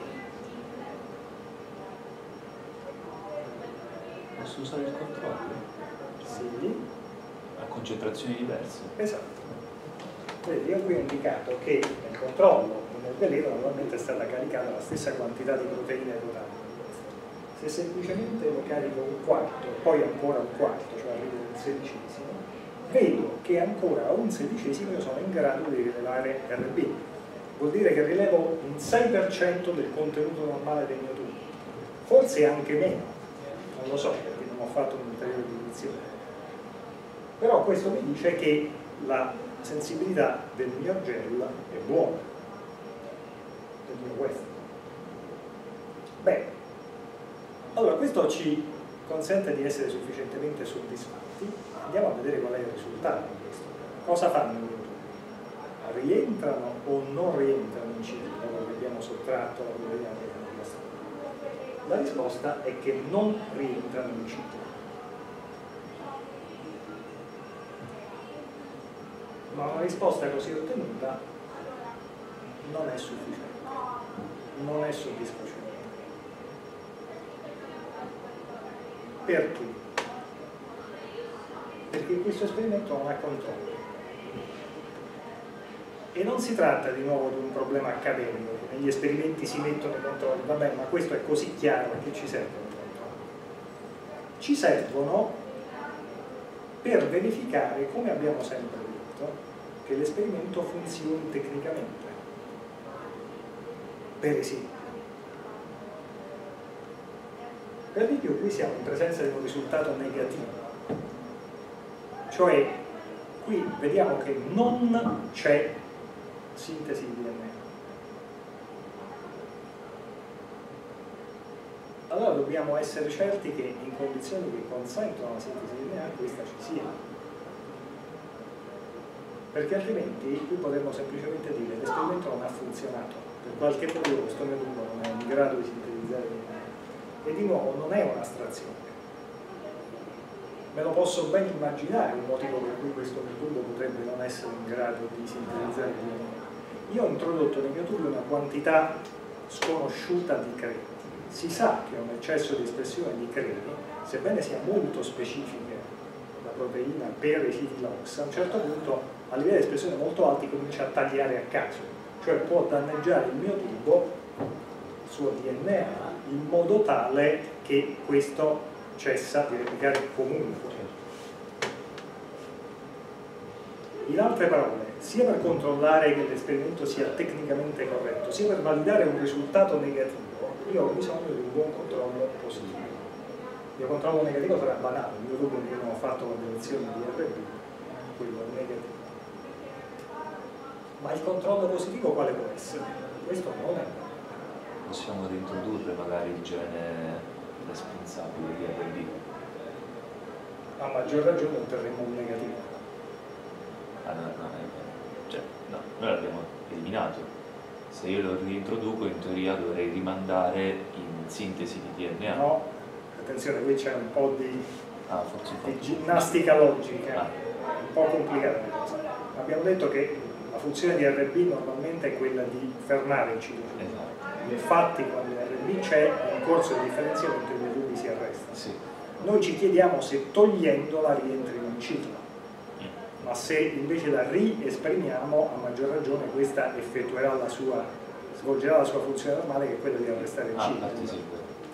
Posso usare il controllo? sì, A concentrazioni diverse. esatto. Vedi, io qui ho indicato che nel controllo e nel veleno normalmente è stata caricata la stessa quantità di proteine totali. Se semplicemente lo carico un quarto, poi ancora un quarto, cioè arrivo al 16°, vedo che ancora a un 16° io sono in grado di rilevare RB. Vuol dire che rilevo un 6% del contenuto normale del mio tubo. Forse anche meno, non lo so, perché non ho fatto un'ulteriore definizione. Però questo mi dice che la sensibilità del mio gel è buona, del mio Western. Bene, allora questo ci consente di essere sufficientemente soddisfatti. Andiamo a vedere qual è il risultato di questo. Cosa fanno i tubi? Rientrano o non rientrano in ciclo dopo che abbiamo sottratto la proteina retinoblastoma? La risposta è che non rientrano in ciclo. Ma una risposta così ottenuta non è sufficiente, non è soddisfacente. Perché? Perché questo esperimento non ha controllo. E non si tratta di nuovo di un problema accademico, che negli esperimenti si mettono i controlli, va bene, ma questo è così chiaro che ci servono i controlli. Ci servono per verificare, come abbiamo sempre detto, che l'esperimento funzioni tecnicamente. Per esempio, per di più qui siamo in presenza di un risultato negativo, cioè qui vediamo che non c'è sintesi di DNA. Allora dobbiamo essere certi che in condizioni che consentono la sintesi di DNA questa ci sia. Perché altrimenti qui potremmo semplicemente dire che l'esperimento non ha funzionato, per qualche motivo questo mio tubo non è in grado di sintetizzare DNA. E di nuovo non è un'astrazione. Me lo posso ben immaginare un motivo per cui questo mio tubo potrebbe non essere in grado di sintetizzare DNA. Io ho introdotto nel mio tubo una quantità sconosciuta di creti. Si sa che un eccesso di espressione di creti, sebbene sia molto specifica la proteina per i siti LOX, a un certo punto a livelli di espressione molto alti comincia a tagliare a caso, cioè può danneggiare il mio tubo, il suo DNA, in modo tale che questo cessa di replicare comunque. In altre parole, sia per controllare che l'esperimento sia tecnicamente corretto, sia per validare un risultato negativo, io ho bisogno di un buon controllo positivo. Il mio controllo negativo sarà banale, il mio tubo in cui non ho fatto la lezione di RB, quello negativo. Ma il controllo positivo quale può essere? Questo non è. Possiamo reintrodurre magari il gene responsabile di RB. A maggior ragione otterremo un negativo. Ah, no, cioè, eliminato. Se io lo reintroduco, in teoria dovrei rimandare in sintesi di DNA. No, attenzione, qui c'è un po' di Forse un po' ginnastica logica, un po' complicata la cosa. Abbiamo detto che la funzione di RB normalmente è quella di fermare il ciclo. Esatto. Infatti quando l'RB c'è, in corso di differenziamento i miotubi si arrestano. Sì. Noi ci chiediamo se togliendola rientri in un ciclo, ma se invece la riesprimiamo, a maggior ragione questa svolgerà la sua funzione normale, che è quella di arrestare il ciclo. Sì.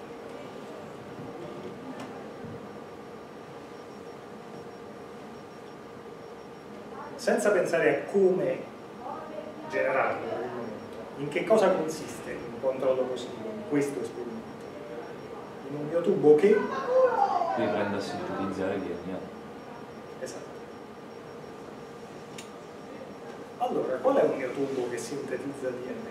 Senza pensare a come generarlo, in che cosa consiste un controllo positivo in questo esperimento? In un miotubo che riprende a sintetizzare il DNA. Esatto. Allora, qual è un miotubo che sintetizza il DNA?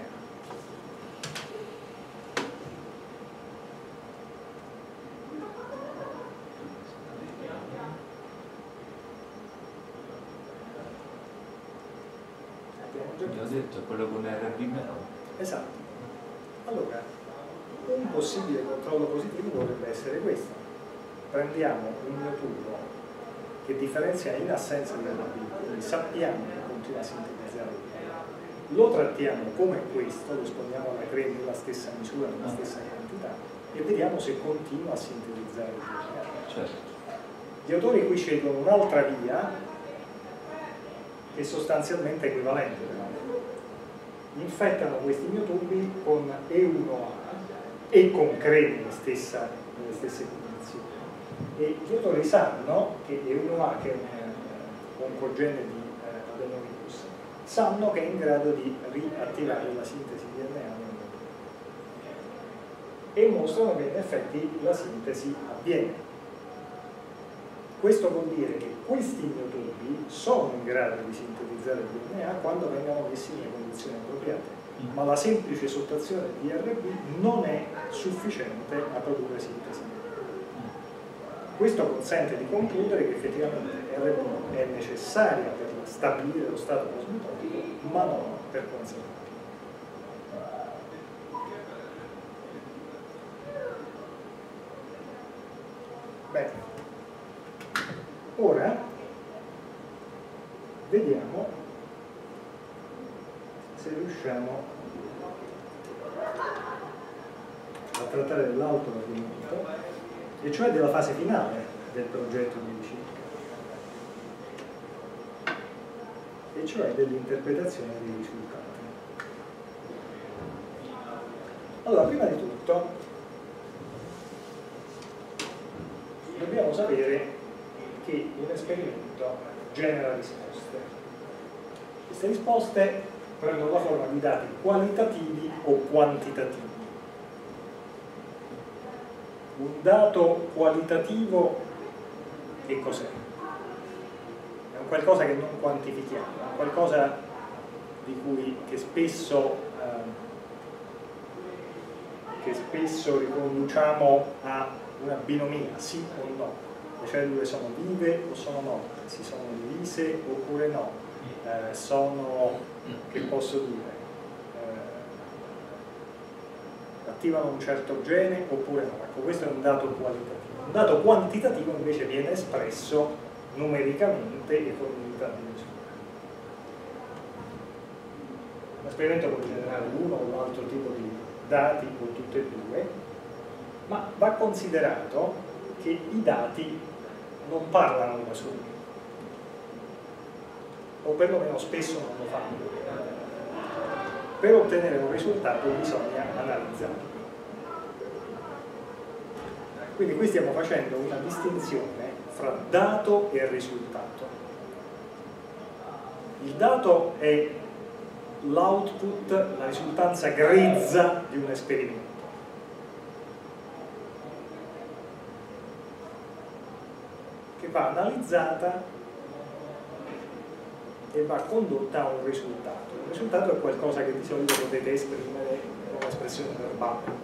Abbiamo detto quello con RB meno. Esatto. Allora, un possibile controllo positivo dovrebbe essere questo. Prendiamo un miotubo che differenzia in assenza di RB, quindi sappiamo che continua a sintetizzare il DNA. Lo trattiamo come questo, lo esponiamo alla crema nella stessa misura, nella stessa quantità, e vediamo se continua a sintetizzare il DNA. Certo. Gli autori qui scelgono un'altra via che è sostanzialmente equivalente, però. Infettano questi miotubi con E1A e con creme nelle stesse condizioni. E gli autori sanno che E1A, che è un oncogene di adenovirus, sanno che è in grado di riattivare la sintesi di DNA nel miotubo. E mostrano che in effetti la sintesi avviene. Questo vuol dire che questi miotubi sono in grado di sintetizzare il DNA quando vengono messi nelle condizioni appropriate, ma la semplice sottrazione di RB non è sufficiente a produrre sintesi. Questo consente di concludere che effettivamente RB è necessaria per stabilire lo stato plasmatotico, ma non per conservarlo. Bene. Ora vediamo se riusciamo a trattare dell'altro argomento, e cioè della fase finale del progetto di ricerca, e cioè dell'interpretazione dei risultati. Allora, prima di tutto dobbiamo sapere che un esperimento genera risposte. Queste risposte prendono la forma di dati qualitativi o quantitativi. Un dato qualitativo che cos'è? È un qualcosa che non quantifichiamo, è un qualcosa che spesso riconduciamo a una binomia, sì o no. Le cellule sono vive o sono morte, si sono divise oppure no, che posso dire, attivano un certo gene oppure no. Ecco, questo è un dato qualitativo. Un dato quantitativo invece viene espresso numericamente e con unità di misura. Un esperimento può generare uno o l'altro tipo di dati o tutte e due, ma va considerato che i dati non parlano da soli, o perlomeno spesso non lo fanno. Per ottenere un risultato bisogna analizzarlo. Quindi qui stiamo facendo una distinzione fra dato e risultato. Il dato è l'output, la risultanza grezza di un esperimento. Che va analizzata e va condotta a un risultato. Il risultato è qualcosa che di solito potete esprimere con un'espressione verbale.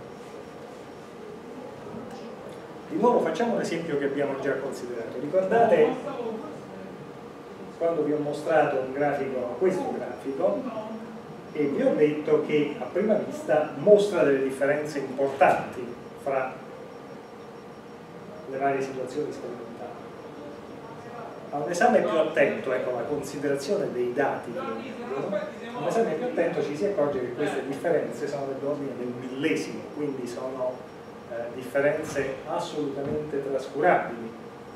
Di nuovo facciamo un esempio che abbiamo già considerato. Ricordate quando vi ho mostrato un grafico, questo grafico, e vi ho detto che a prima vista mostra delle differenze importanti fra le varie situazioni sperimentali. A un esame più attento, ecco, la considerazione dei dati, a un esame più attento ci si accorge che queste differenze sono dell'ordine del millesimo, quindi sono differenze assolutamente trascurabili.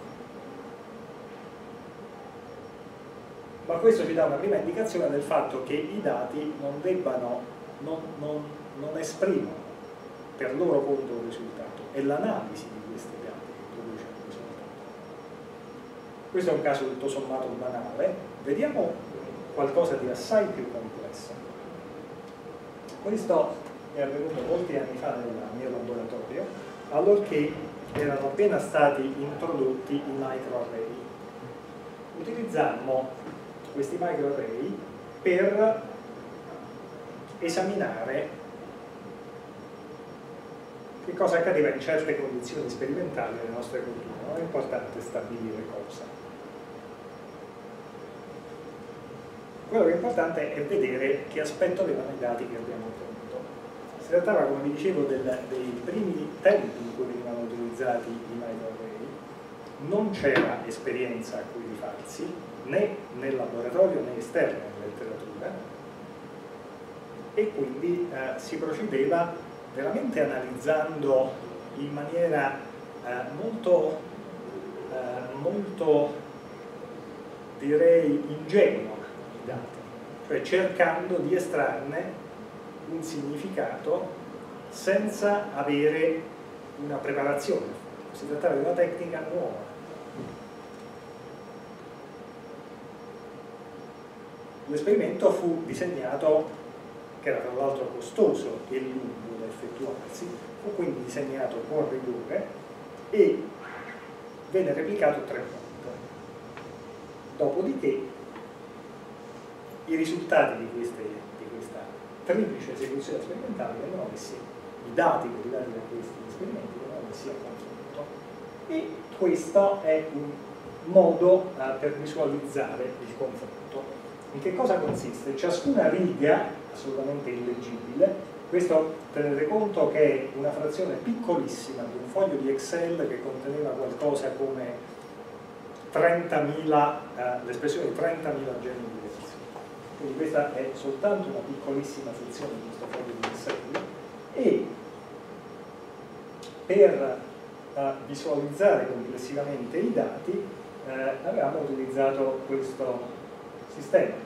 Ma questo ci dà una prima indicazione del fatto che i dati non debbano, non esprimono per loro conto un risultato, è l'analisi di questi dati che produce un risultato. Questo è un caso tutto sommato banale. Vediamo qualcosa di assai più complesso. Questo è avvenuto molti anni fa nel mio laboratorio, allorché erano appena stati introdotti i microarray. Utilizzammo questi microarray per esaminare che cosa accadeva in certe condizioni sperimentali nelle nostre culture. Non è importante stabilire cosa. Quello che è importante è vedere che aspetto avevano i dati che abbiamo ottenuto. Si trattava, come vi dicevo, dei primi tempi in cui venivano utilizzati i microarray. Non c'era esperienza a cui rifarsi, né nel laboratorio né esterno in letteratura, e quindi si procedeva veramente analizzando in maniera molto direi ingenua i dati, cioè cercando di estrarne un significato senza avere una preparazione. Si trattava di una tecnica nuova. L'esperimento fu disegnato, che era tra l'altro costoso e lungo da effettuarsi, fu quindi disegnato con rigore e venne replicato 3 volte. Dopodiché i risultati di questa triplice esecuzione sperimentale vengono messi, i dati derivati da questi esperimenti vengono messi a confronto, e questo è un modo per visualizzare il confronto. In che cosa consiste? Ciascuna riga, assolutamente illeggibile, questo tenete conto che è una frazione piccolissima di un foglio di Excel che conteneva qualcosa come 30.000, l'espressione di 30.000 geni di direzione. Quindi questa è soltanto una piccolissima sezione di questo foglio di Excel, e per visualizzare complessivamente i dati avevamo utilizzato questo sistema.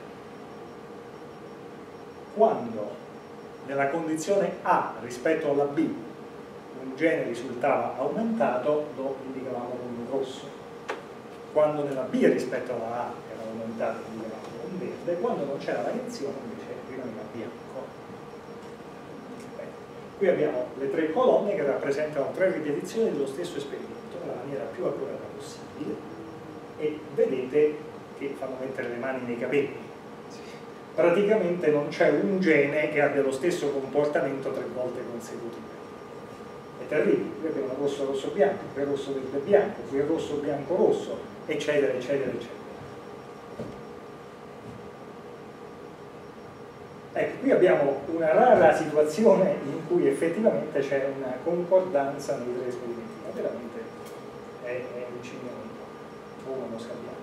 Quando nella condizione A rispetto alla B un gene risultava aumentato, lo indicavamo con un rosso. Quando nella B rispetto alla A era aumentato, lo indicavamo con verde. Quando non c'era variazione invece rimaneva bianco. Qui abbiamo le 3 colonne che rappresentano 3 ripetizioni dello stesso esperimento nella maniera più accurata possibile, e vedete che fanno mettere le mani nei capelli. Praticamente non c'è un gene che abbia lo stesso comportamento 3 volte consecutive. È terribile. Qui abbiamo rosso rosso bianco, qui rosso verde bianco, qui rosso bianco rosso, eccetera eccetera eccetera. Ecco, qui abbiamo una rara situazione in cui effettivamente c'è una concordanza nei 3 esperimenti, ma veramente è un cigno o una mosca bianca.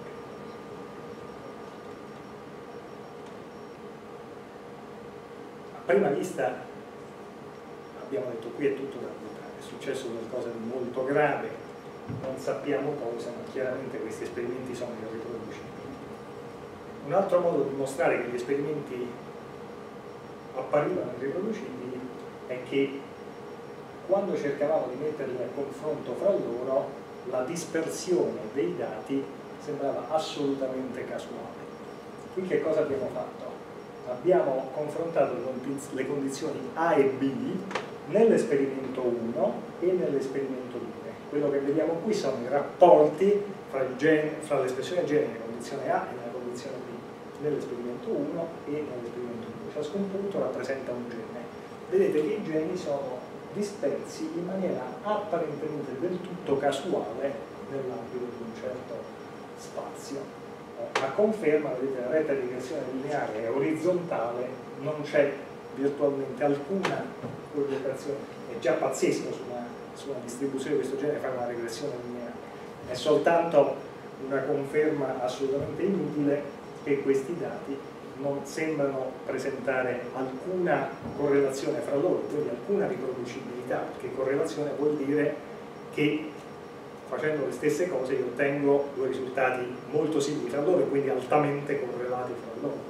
A prima vista abbiamo detto qui è tutto da buttare, è successo qualcosa di molto grave, non sappiamo cosa, ma chiaramente questi esperimenti sono irriproducibili. Un altro modo di dimostrare che gli esperimenti apparivano irriproducibili è che quando cercavamo di metterli a confronto fra loro, la dispersione dei dati sembrava assolutamente casuale. Qui che cosa abbiamo fatto? Abbiamo confrontato le condizioni A e B nell'esperimento 1 e nell'esperimento 2. Quello che vediamo qui sono i rapporti fra l'espressione gene nella condizione A e nella condizione B, nell'esperimento 1 e nell'esperimento 2. Ciascun punto rappresenta un gene. Vedete che i geni sono dispersi in maniera apparentemente del tutto casuale nell'ambito di un certo spazio. a conferma, vedete, la retta di regressione lineare è orizzontale, non c'è virtualmente alcuna correlazione. È già pazzesco su una distribuzione di questo genere fare una regressione lineare, è soltanto una conferma assolutamente inutile che questi dati non sembrano presentare alcuna correlazione fra loro, quindi alcuna riproducibilità, perché correlazione vuol dire che facendo le stesse cose io ottengo due risultati molto simili tra loro e quindi altamente correlati fra loro.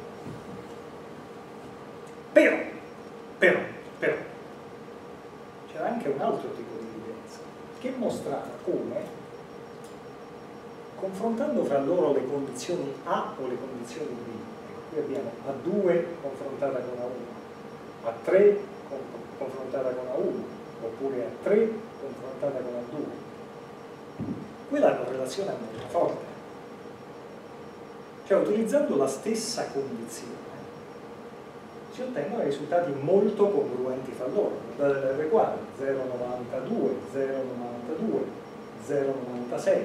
Però c'era anche un altro tipo di evidenza che mostrava come, confrontando fra loro le condizioni A o le condizioni B, qui abbiamo A2 confrontata con A1, A3 confrontata con A1, oppure A3 confrontata con A2. Quella correlazione è molto forte. Cioè, utilizzando la stessa condizione, si ottengono risultati molto congruenti fra loro. Guardate l'R quadro, 0,92, 0,92, 0,96.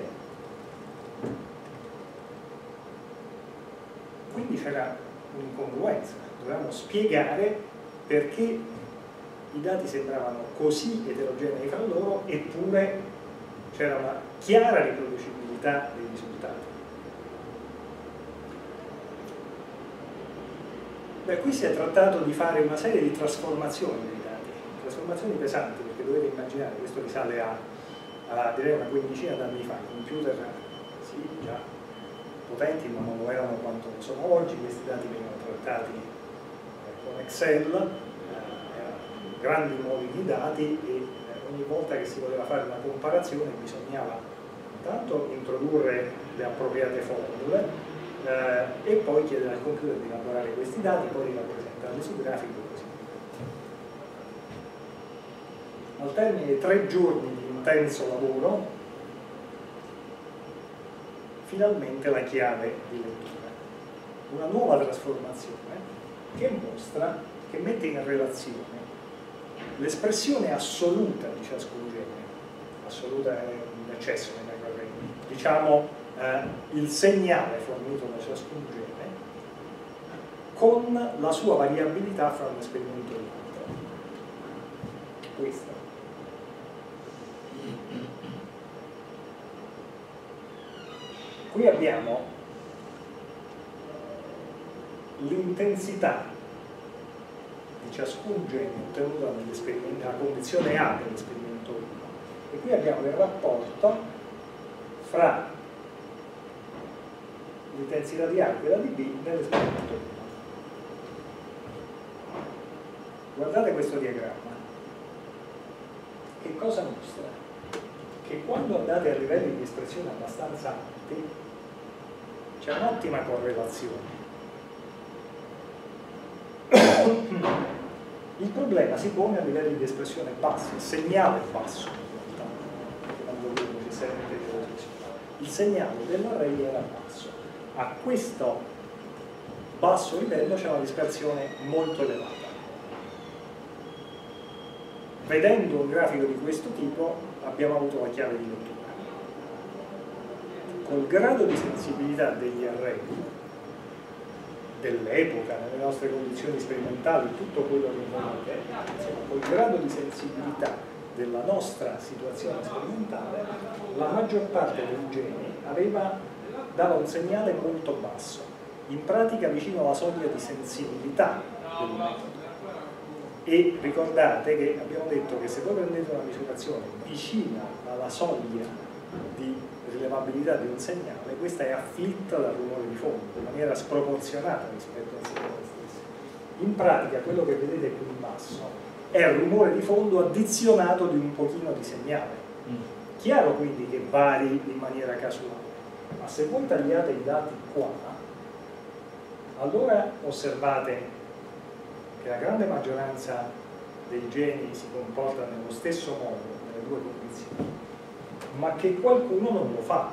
Quindi c'era un'incongruenza, dovevamo spiegare perché i dati sembravano così eterogenei fra loro eppure c'era una chiara riproducibilità dei risultati. Beh, qui si è trattato di fare una serie di trasformazioni dei dati, trasformazioni pesanti, perché dovete immaginare, questo risale a direi una quindicina d'anni fa, i computer sì, già potenti, ma non lo erano quanto sono oggi, questi dati venivano trattati con Excel, erano grandi moli di dati e ogni volta che si voleva fare una comparazione bisognava intanto introdurre le appropriate formule e poi chiedere al computer di elaborare questi dati, poi di rappresentarli su grafico e così via. Al termine di 3 giorni di intenso lavoro, finalmente la chiave di lettura, una nuova trasformazione che mostra, che mette in relazione l'espressione assoluta di ciascun genere, assoluta è un eccesso, diciamo il segnale fornito da ciascun genere con la sua variabilità fra un esperimento e l'altro. Questa. Qui abbiamo l'intensità di ciascun genere ottenuta nella condizione A dell'esperimento 1 e qui abbiamo il rapporto fra l'intensità di A e quella di B nell'esperimento 1. Guardate questo diagramma. Che cosa mostra? Che quando andate a livelli di espressione abbastanza alti c'è un'ottima correlazione. Il problema si pone a livelli di espressione bassi, il segnale basso in realtà, non vuol dire necessariamente di correlazione. Il segnale dell'array era basso. A questo basso livello c'è una dispersione molto elevata. Vedendo un grafico di questo tipo abbiamo avuto la chiave di lettura. Col grado di sensibilità degli array dell'epoca, nelle nostre condizioni sperimentali, tutto quello che volete, col grado di sensibilità della nostra situazione sperimentale, la maggior parte dei geni dava un segnale molto basso, in pratica vicino alla soglia di sensibilità del metodo. E ricordate che abbiamo detto che se voi prendete una misurazione vicina alla soglia di rilevabilità di un segnale, questa è afflitta dal rumore di fondo in maniera sproporzionata rispetto al segnale stesso. In pratica quello che vedete qui in basso è il rumore di fondo addizionato di un pochino di segnale. Chiaro quindi che vari in maniera casuale, ma se voi tagliate i dati qua, allora osservate che la grande maggioranza dei geni si comporta nello stesso modo nelle due condizioni, ma che qualcuno non lo fa.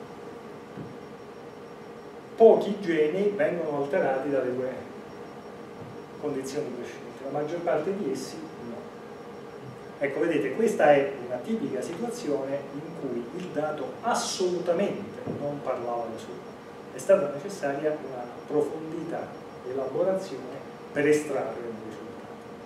Pochi geni vengono alterati dalle due condizioni precedenti, la maggior parte di essi no. Ecco, vedete, questa è una tipica situazione in cui il dato assolutamente non parlava da solo, è stata necessaria una approfondita elaborazione per estrarre un risultato.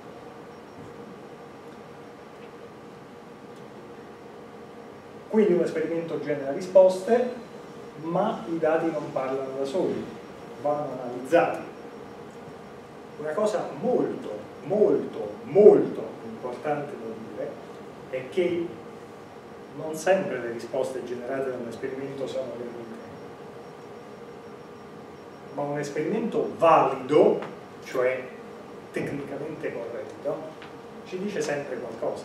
Quindi un esperimento genera risposte, ma i dati non parlano da soli, vanno analizzati. Una cosa molto, molto, molto importante da dire è che non sempre le risposte generate da un esperimento sono le migliori, ma un esperimento valido, cioè tecnicamente corretto, ci dice sempre qualcosa.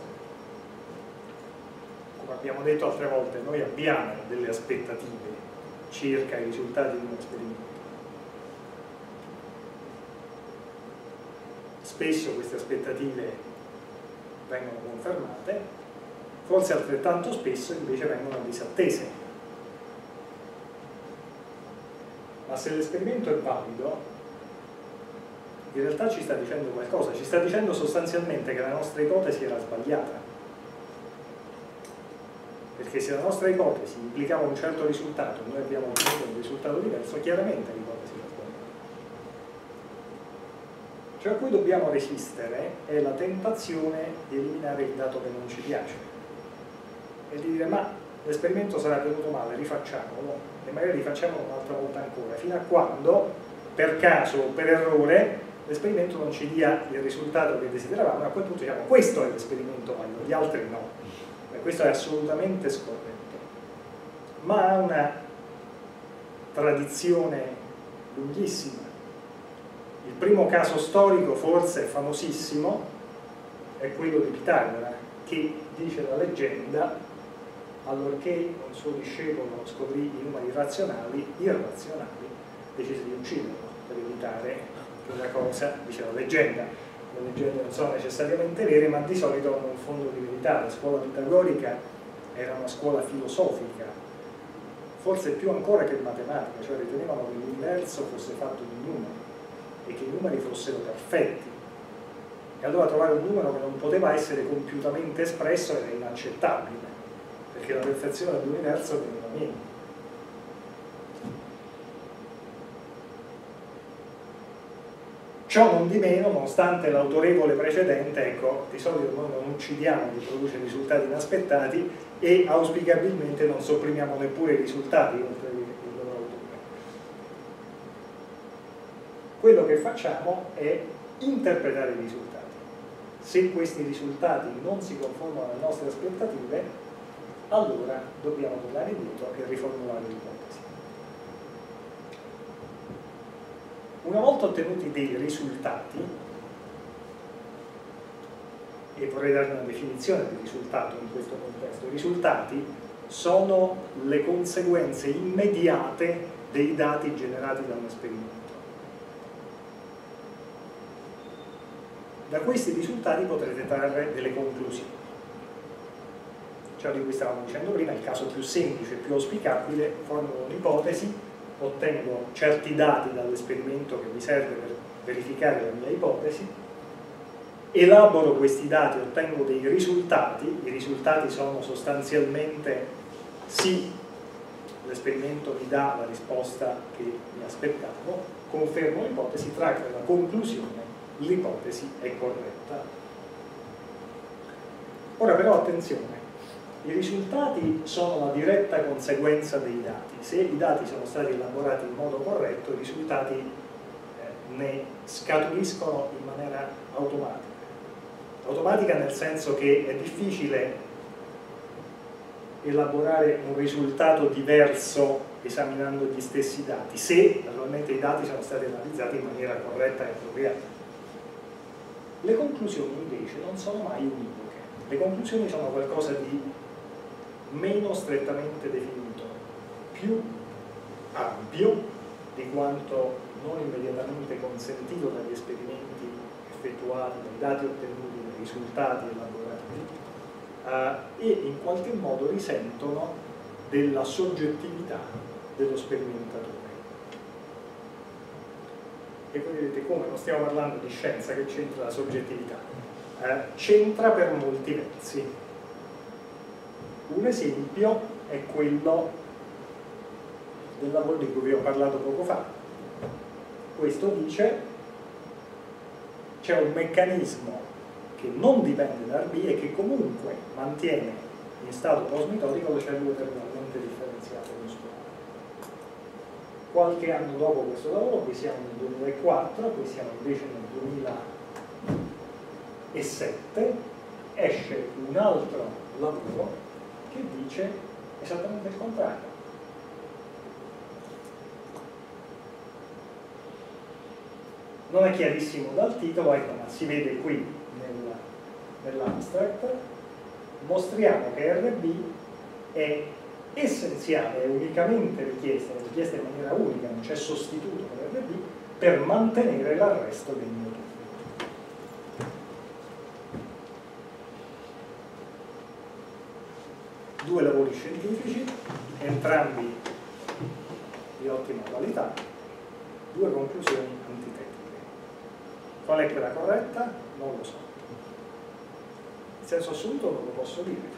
Come abbiamo detto altre volte, noi abbiamo delle aspettative circa i risultati di un esperimento. Spesso queste aspettative vengono confermate, forse altrettanto spesso invece vengono disattese. Ma se l'esperimento è valido, in realtà ci sta dicendo qualcosa, ci sta dicendo sostanzialmente che la nostra ipotesi era sbagliata. Perché se la nostra ipotesi implicava un certo risultato e noi abbiamo ottenuto un risultato diverso, chiaramente l'ipotesi era sbagliata. Ciò a cui dobbiamo resistere è la tentazione di eliminare il dato che non ci piace e di dire ma l'esperimento sarà venuto male, rifacciamolo e magari rifacciamolo un'altra volta ancora, fino a quando per caso o per errore l'esperimento non ci dia il risultato che desideravamo e a quel punto diciamo questo è l'esperimento valido, gli altri no. E questo è assolutamente scorretto, ma ha una tradizione lunghissima. Il primo caso storico, forse famosissimo, è quello di Pitagora, che dice la leggenda, allorché un suo discepolo scoprì i numeri irrazionali, decise di ucciderlo per evitare che una cosa, dice la leggenda. Le leggende non sono necessariamente vere, ma di solito hanno un fondo di verità. La scuola pitagorica era una scuola filosofica, forse più ancora che matematica, cioè ritenevano che l'universo fosse fatto di numeri e che i numeri fossero perfetti. E allora trovare un numero che non poteva essere compiutamente espresso era inaccettabile, perché la perfezione dell'universo veniva meno. Ciò non di meno, nonostante l'autorevole precedente, ecco, di solito noi non uccidiamo chi produce risultati inaspettati e auspicabilmente non sopprimiamo neppure i risultati oltre il loro autore. Quello che facciamo è interpretare i risultati. Se questi risultati non si conformano alle nostre aspettative, allora dobbiamo tornare indietro e riformulare l'ipotesi. Una volta ottenuti dei risultati, e vorrei dare una definizione di risultato in questo contesto, i risultati sono le conseguenze immediate dei dati generati da un esperimento. Da questi risultati potrete trarre delle conclusioni. Ciò di cui stavamo dicendo prima, il caso più semplice, più auspicabile, formulo un'ipotesi, ottengo certi dati dall'esperimento che mi serve per verificare la mia ipotesi, elaboro questi dati, ottengo dei risultati, i risultati sono sostanzialmente sì, l'esperimento mi dà la risposta che mi aspettavo, confermo l'ipotesi, traggo la conclusione, l'ipotesi è corretta. Ora però attenzione, i risultati sono la diretta conseguenza dei dati. Se i dati sono stati elaborati in modo corretto, i risultati ne scaturiscono in maniera automatica. Automatica nel senso che è difficile elaborare un risultato diverso esaminando gli stessi dati, se naturalmente i dati sono stati analizzati in maniera corretta e appropriata. Le conclusioni invece non sono mai univoche. Le conclusioni sono qualcosa di meno strettamente definito, più ampio di quanto non immediatamente consentito dagli esperimenti effettuati, dai dati ottenuti, dai risultati elaborati, e in qualche modo risentono della soggettività dello sperimentatore. E voi vedete come non stiamo parlando di scienza, che c'entra la soggettività, c'entra per molti versi. Un esempio è quello del lavoro di cui vi ho parlato poco fa. Questo dice c'è un meccanismo che non dipende da RB e che comunque mantiene in stato post-mitotico le cellule terminalmente differenziate muscolari. Qualche anno dopo questo lavoro, qui siamo nel 2004, qui siamo invece nel 2007, esce un altro lavoro che dice esattamente il contrario. Non è chiarissimo dal titolo, ecco, ma si vede qui nell'abstract. Mostriamo che RB è essenziale, è unicamente richiesta in maniera unica, non c'è sostituto per RB, per mantenere l'arresto dei miotomi. Due lavori scientifici, entrambi di ottima qualità, due conclusioni antitetiche. Qual è quella corretta? Non lo so. In senso assoluto non lo posso dire.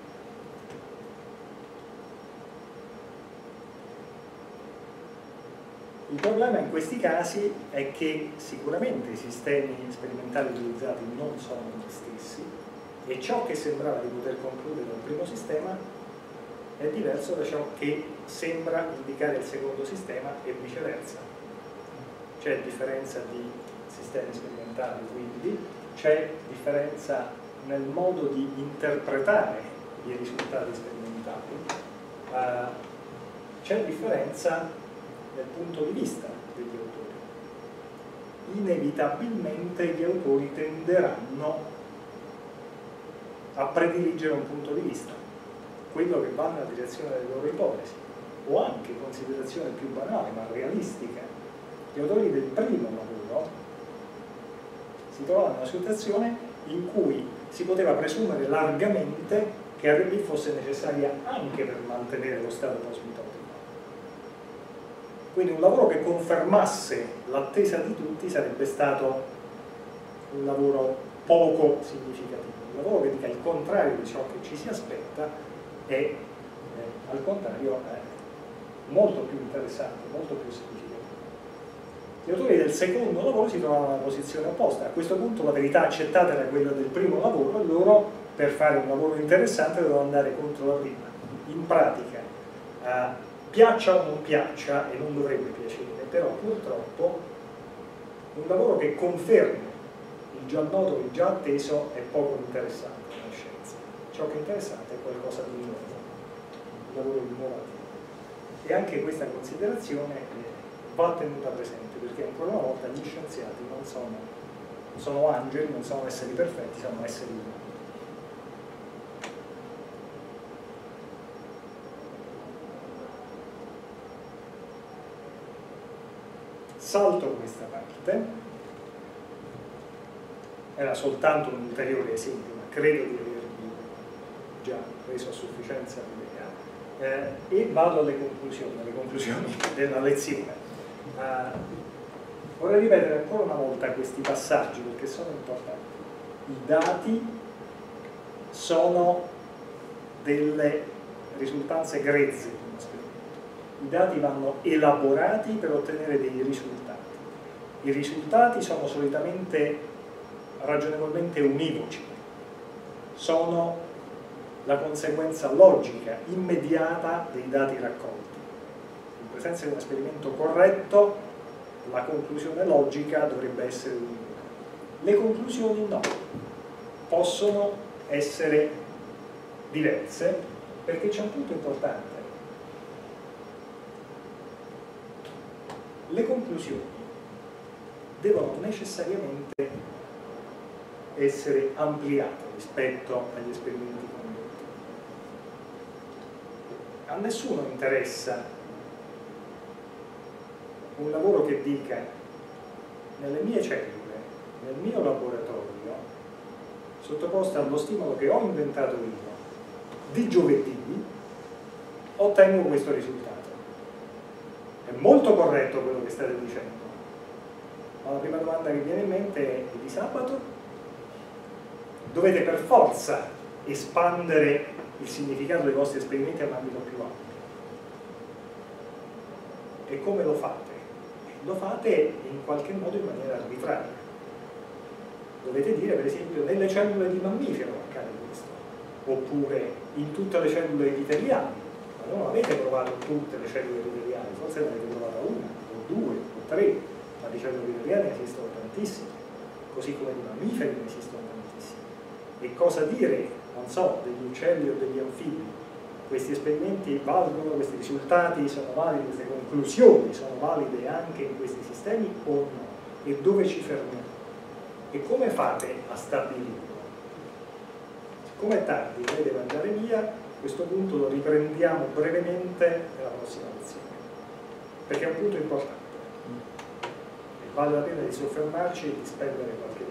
Il problema in questi casi è che sicuramente i sistemi sperimentali utilizzati non sono gli stessi e ciò che sembrava di poter concludere dal primo sistema è diverso da ciò che sembra indicare il secondo sistema e viceversa. C'è differenza di sistemi sperimentali, quindi c'è differenza nel modo di interpretare i risultati sperimentali, c'è differenza nel punto di vista degli autori. Inevitabilmente gli autori tenderanno a prediligere un punto di vista, quello che va nella direzione delle loro ipotesi, o anche considerazione più banale ma realistica. Gli autori del primo lavoro si trovavano in una situazione in cui si poteva presumere largamente che RB fosse necessaria anche per mantenere lo stato post-mitotico. Quindi un lavoro che confermasse l'attesa di tutti sarebbe stato un lavoro poco significativo. Un lavoro che dica il contrario di ciò che ci si aspetta è, al contrario, molto più interessante, molto più significativo. Gli autori del secondo lavoro si trovavano nella posizione opposta. A questo punto la verità accettata era quella del primo lavoro e loro, per fare un lavoro interessante, dovevano andare contro la prima. In pratica, piaccia o non piaccia, e non dovrebbe piacere, però purtroppo un lavoro che conferma il già noto, il già atteso, è poco interessante nella scienza. Ciò che è interessante è qualcosa di nuovo, un lavoro innovativo. E anche questa considerazione va tenuta presente, perché ancora una volta gli scienziati non sono angeli, non sono esseri perfetti, sono esseri umani. Salto questa parte, era soltanto un ulteriore esempio, ma credo di avervi già reso a sufficienza l'idea, e vado alle conclusioni della lezione. Vorrei ripetere ancora una volta questi passaggi perché sono importanti. I dati sono delle risultanze grezze di uno esperimento. I dati vanno elaborati per ottenere dei risultati. I risultati sono solitamente ragionevolmente univoci, sono la conseguenza logica, immediata dei dati raccolti. In presenza di un esperimento corretto, la conclusione logica dovrebbe essere univoca. Le conclusioni no, possono essere diverse perché c'è un punto importante. Le conclusioni devono necessariamente essere ampliate rispetto agli esperimenti condotti. A nessuno interessa un lavoro che dica nelle mie cellule, nel mio laboratorio, sottoposte allo stimolo che ho inventato io, di giovedì, ottengo questo risultato. È molto corretto quello che state dicendo, ma la prima domanda che viene in mente è: di sabato? Dovete per forza espandere il significato dei vostri esperimenti a un ambito più ampio. E come lo fate? Lo fate in qualche modo in maniera arbitraria. Dovete dire, per esempio, nelle cellule di mammifero accade questo, oppure in tutte le cellule epiteliali. Ma non avete provato tutte le cellule epiteliali, forse ne avete provata una, o due, o tre, ma di cellule epiteliali ne esistono tantissime, così come di mammiferi ne esistono tantissime. E cosa dire, non so, degli uccelli o degli anfibi? Questi esperimenti valgono, questi risultati sono validi, queste conclusioni sono valide anche in questi sistemi o no? E dove ci fermiamo? E come fate a stabilirlo? Siccome è tardi, lei deve andare via, a questo punto lo riprendiamo brevemente nella prossima lezione, perché è un punto importante e vale la pena di soffermarci e di spendere qualche